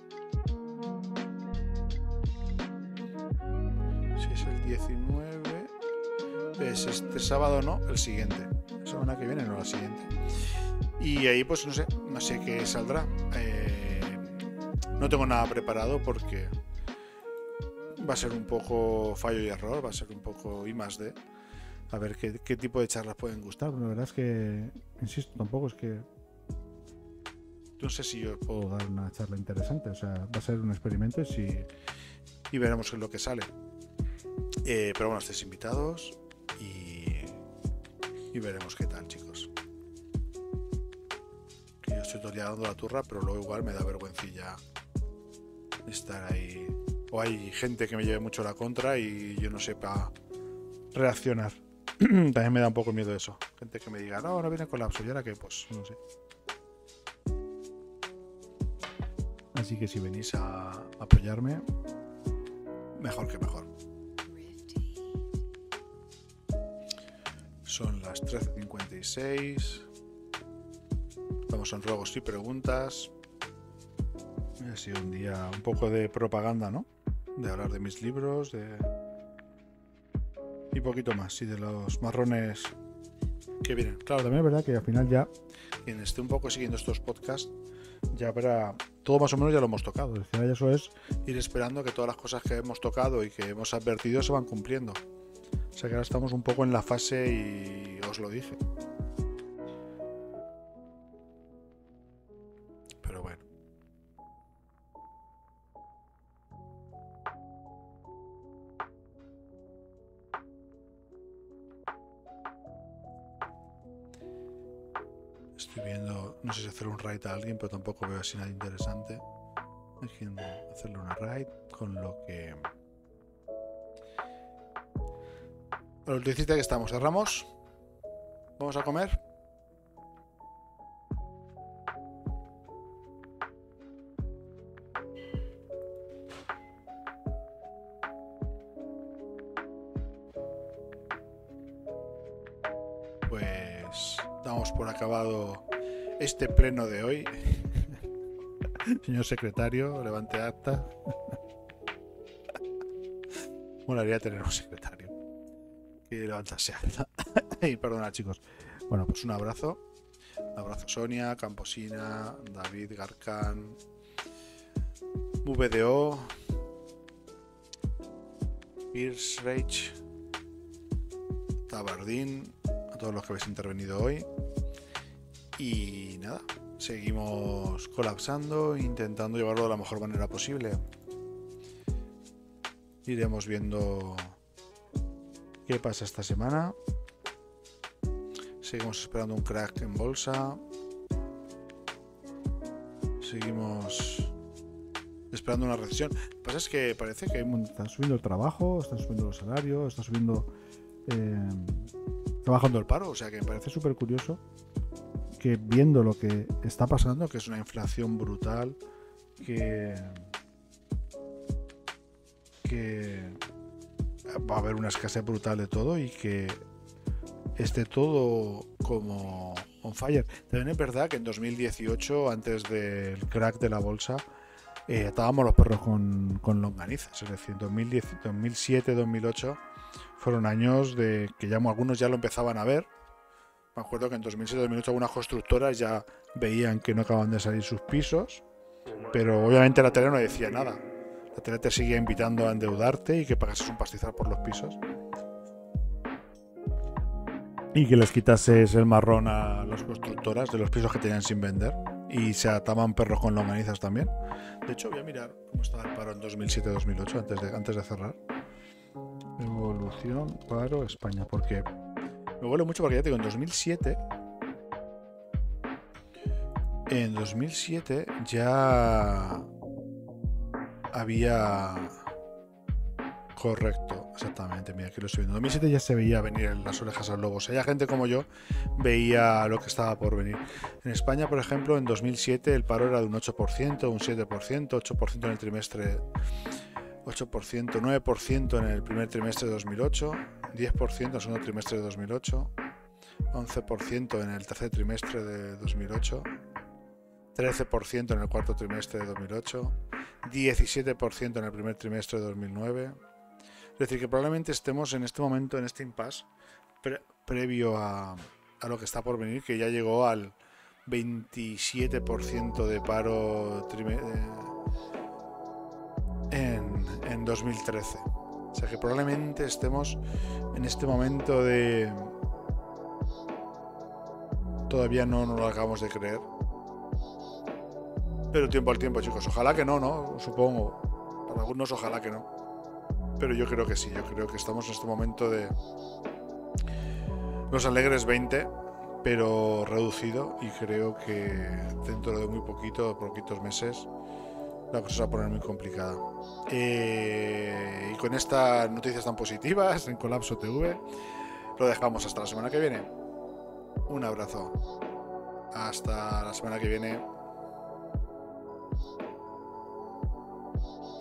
Si es el diecinueve, es este sábado, no, el siguiente. La semana que viene, no la siguiente. Y ahí, pues no sé, no sé qué saldrá. Eh, no tengo nada preparado porque va a ser un poco fallo y error, va a ser un poco I más D. A ver qué, qué tipo de charlas pueden gustar. La verdad es que, insisto, tampoco es que no sé si yo puedo dar una charla interesante. O sea, va a ser un experimento y, si, y veremos qué es lo que sale. Eh, pero bueno, estáis invitados y, y veremos qué tal, chicos. Que yo estoy todo el día dando la turra, pero luego igual me da vergüencilla estar ahí. O hay gente que me lleve mucho la contra y yo no sepa reaccionar. También me da un poco miedo eso. Gente que me diga, no, no viene colapso. Y ahora que, pues, no sé. Así que si venís a apoyarme, mejor que mejor. Son las trece cincuenta y seis. Estamos en ruegos y preguntas. Ha sido un día un poco de propaganda, ¿no? De hablar de mis libros, de... y poquito más, y de los marrones que vienen. Claro, también es verdad que al final ya, quien esté un poco siguiendo estos podcasts, ya verá, todo más o menos ya lo hemos tocado. Es decir, eso es ir esperando que todas las cosas que hemos tocado y que hemos advertido se van cumpliendo. O sea que ahora estamos un poco en la fase y os lo dije. Pero bueno. Estoy viendo, no sé si hacer un raid a alguien, pero tampoco veo así nada interesante. Hay que hacerle una raid con lo que... A los diecisiete que estamos, cerramos. Vamos a comer. Pues damos por acabado este pleno de hoy. Señor secretario, levante acta. Molaría tener un secretario que levantase acta. Y perdona, chicos. Bueno, pues un abrazo. Un abrazo Sonia, Camposina, David, Garcán, V D O, Pierce Rage, Tabardín, a todos los que habéis intervenido hoy. Y nada, seguimos colapsando, intentando llevarlo de la mejor manera posible. Iremos viendo qué pasa esta semana. Seguimos esperando un crack en bolsa. Seguimos esperando una recesión. Lo que pasa es que parece que están subiendo el trabajo, están subiendo los salarios, está subiendo, eh, está bajando el paro. O sea que me parece súper curioso que, viendo lo que está pasando, que es una inflación brutal, que, que va a haber una escasez brutal de todo y que esté todo como on fire. También es verdad que en dos mil dieciocho, antes del crack de la bolsa, eh, atábamos los perros con, con longanizas. Es decir, dos mil diez, dos mil siete, dos mil ocho fueron años de que ya algunos ya lo empezaban a ver. Me acuerdo que en dos mil siete, dos mil ocho algunas constructoras ya veían que no acaban de salir sus pisos, pero obviamente la tele no decía nada. La tele te seguía invitando a endeudarte y que pagases un pastizal por los pisos. y que les quitases el marrón a las constructoras de los pisos que tenían sin vender y se ataban perros con longanizas también. De hecho, voy a mirar cómo estaba el paro en dos mil siete dos mil ocho antes de, antes de cerrar. Evolución, paro, España, porque me huele mucho porque ya te digo, en dos mil siete en dos mil siete ya había... Correcto, exactamente, mira, aquí lo estoy viendo. En dos mil siete ya se veía venir en las orejas al lobo. O sea, ya gente como yo veía lo que estaba por venir. En España, por ejemplo, en dos mil siete el paro era de un ocho por ciento, un siete por ciento, ocho por ciento en el trimestre, ocho por ciento, nueve por ciento en el primer trimestre de dos mil ocho, diez por ciento en el segundo trimestre de dos mil ocho, once por ciento en el tercer trimestre de dos mil ocho, trece por ciento en el cuarto trimestre de dos mil ocho, diecisiete por ciento en el primer trimestre de dos mil nueve. Es decir, que probablemente estemos en este momento, en este impasse, pre previo a, a lo que está por venir, que ya llegó al veintisiete por ciento de paro en, en dos mil trece. O sea que probablemente estemos en este momento de... Todavía no nos lo acabamos de creer. Pero tiempo al tiempo, chicos. Ojalá que no, ¿no? Supongo. Para algunos ojalá que no. Pero yo creo que sí, yo creo que estamos en este momento de los alegres veinte, pero reducido, y creo que dentro de muy poquito, poquitos meses, la cosa se va a poner muy complicada. Eh, y con estas noticias tan positivas en Colapso T V, lo dejamos hasta la semana que viene. Un abrazo. Hasta la semana que viene.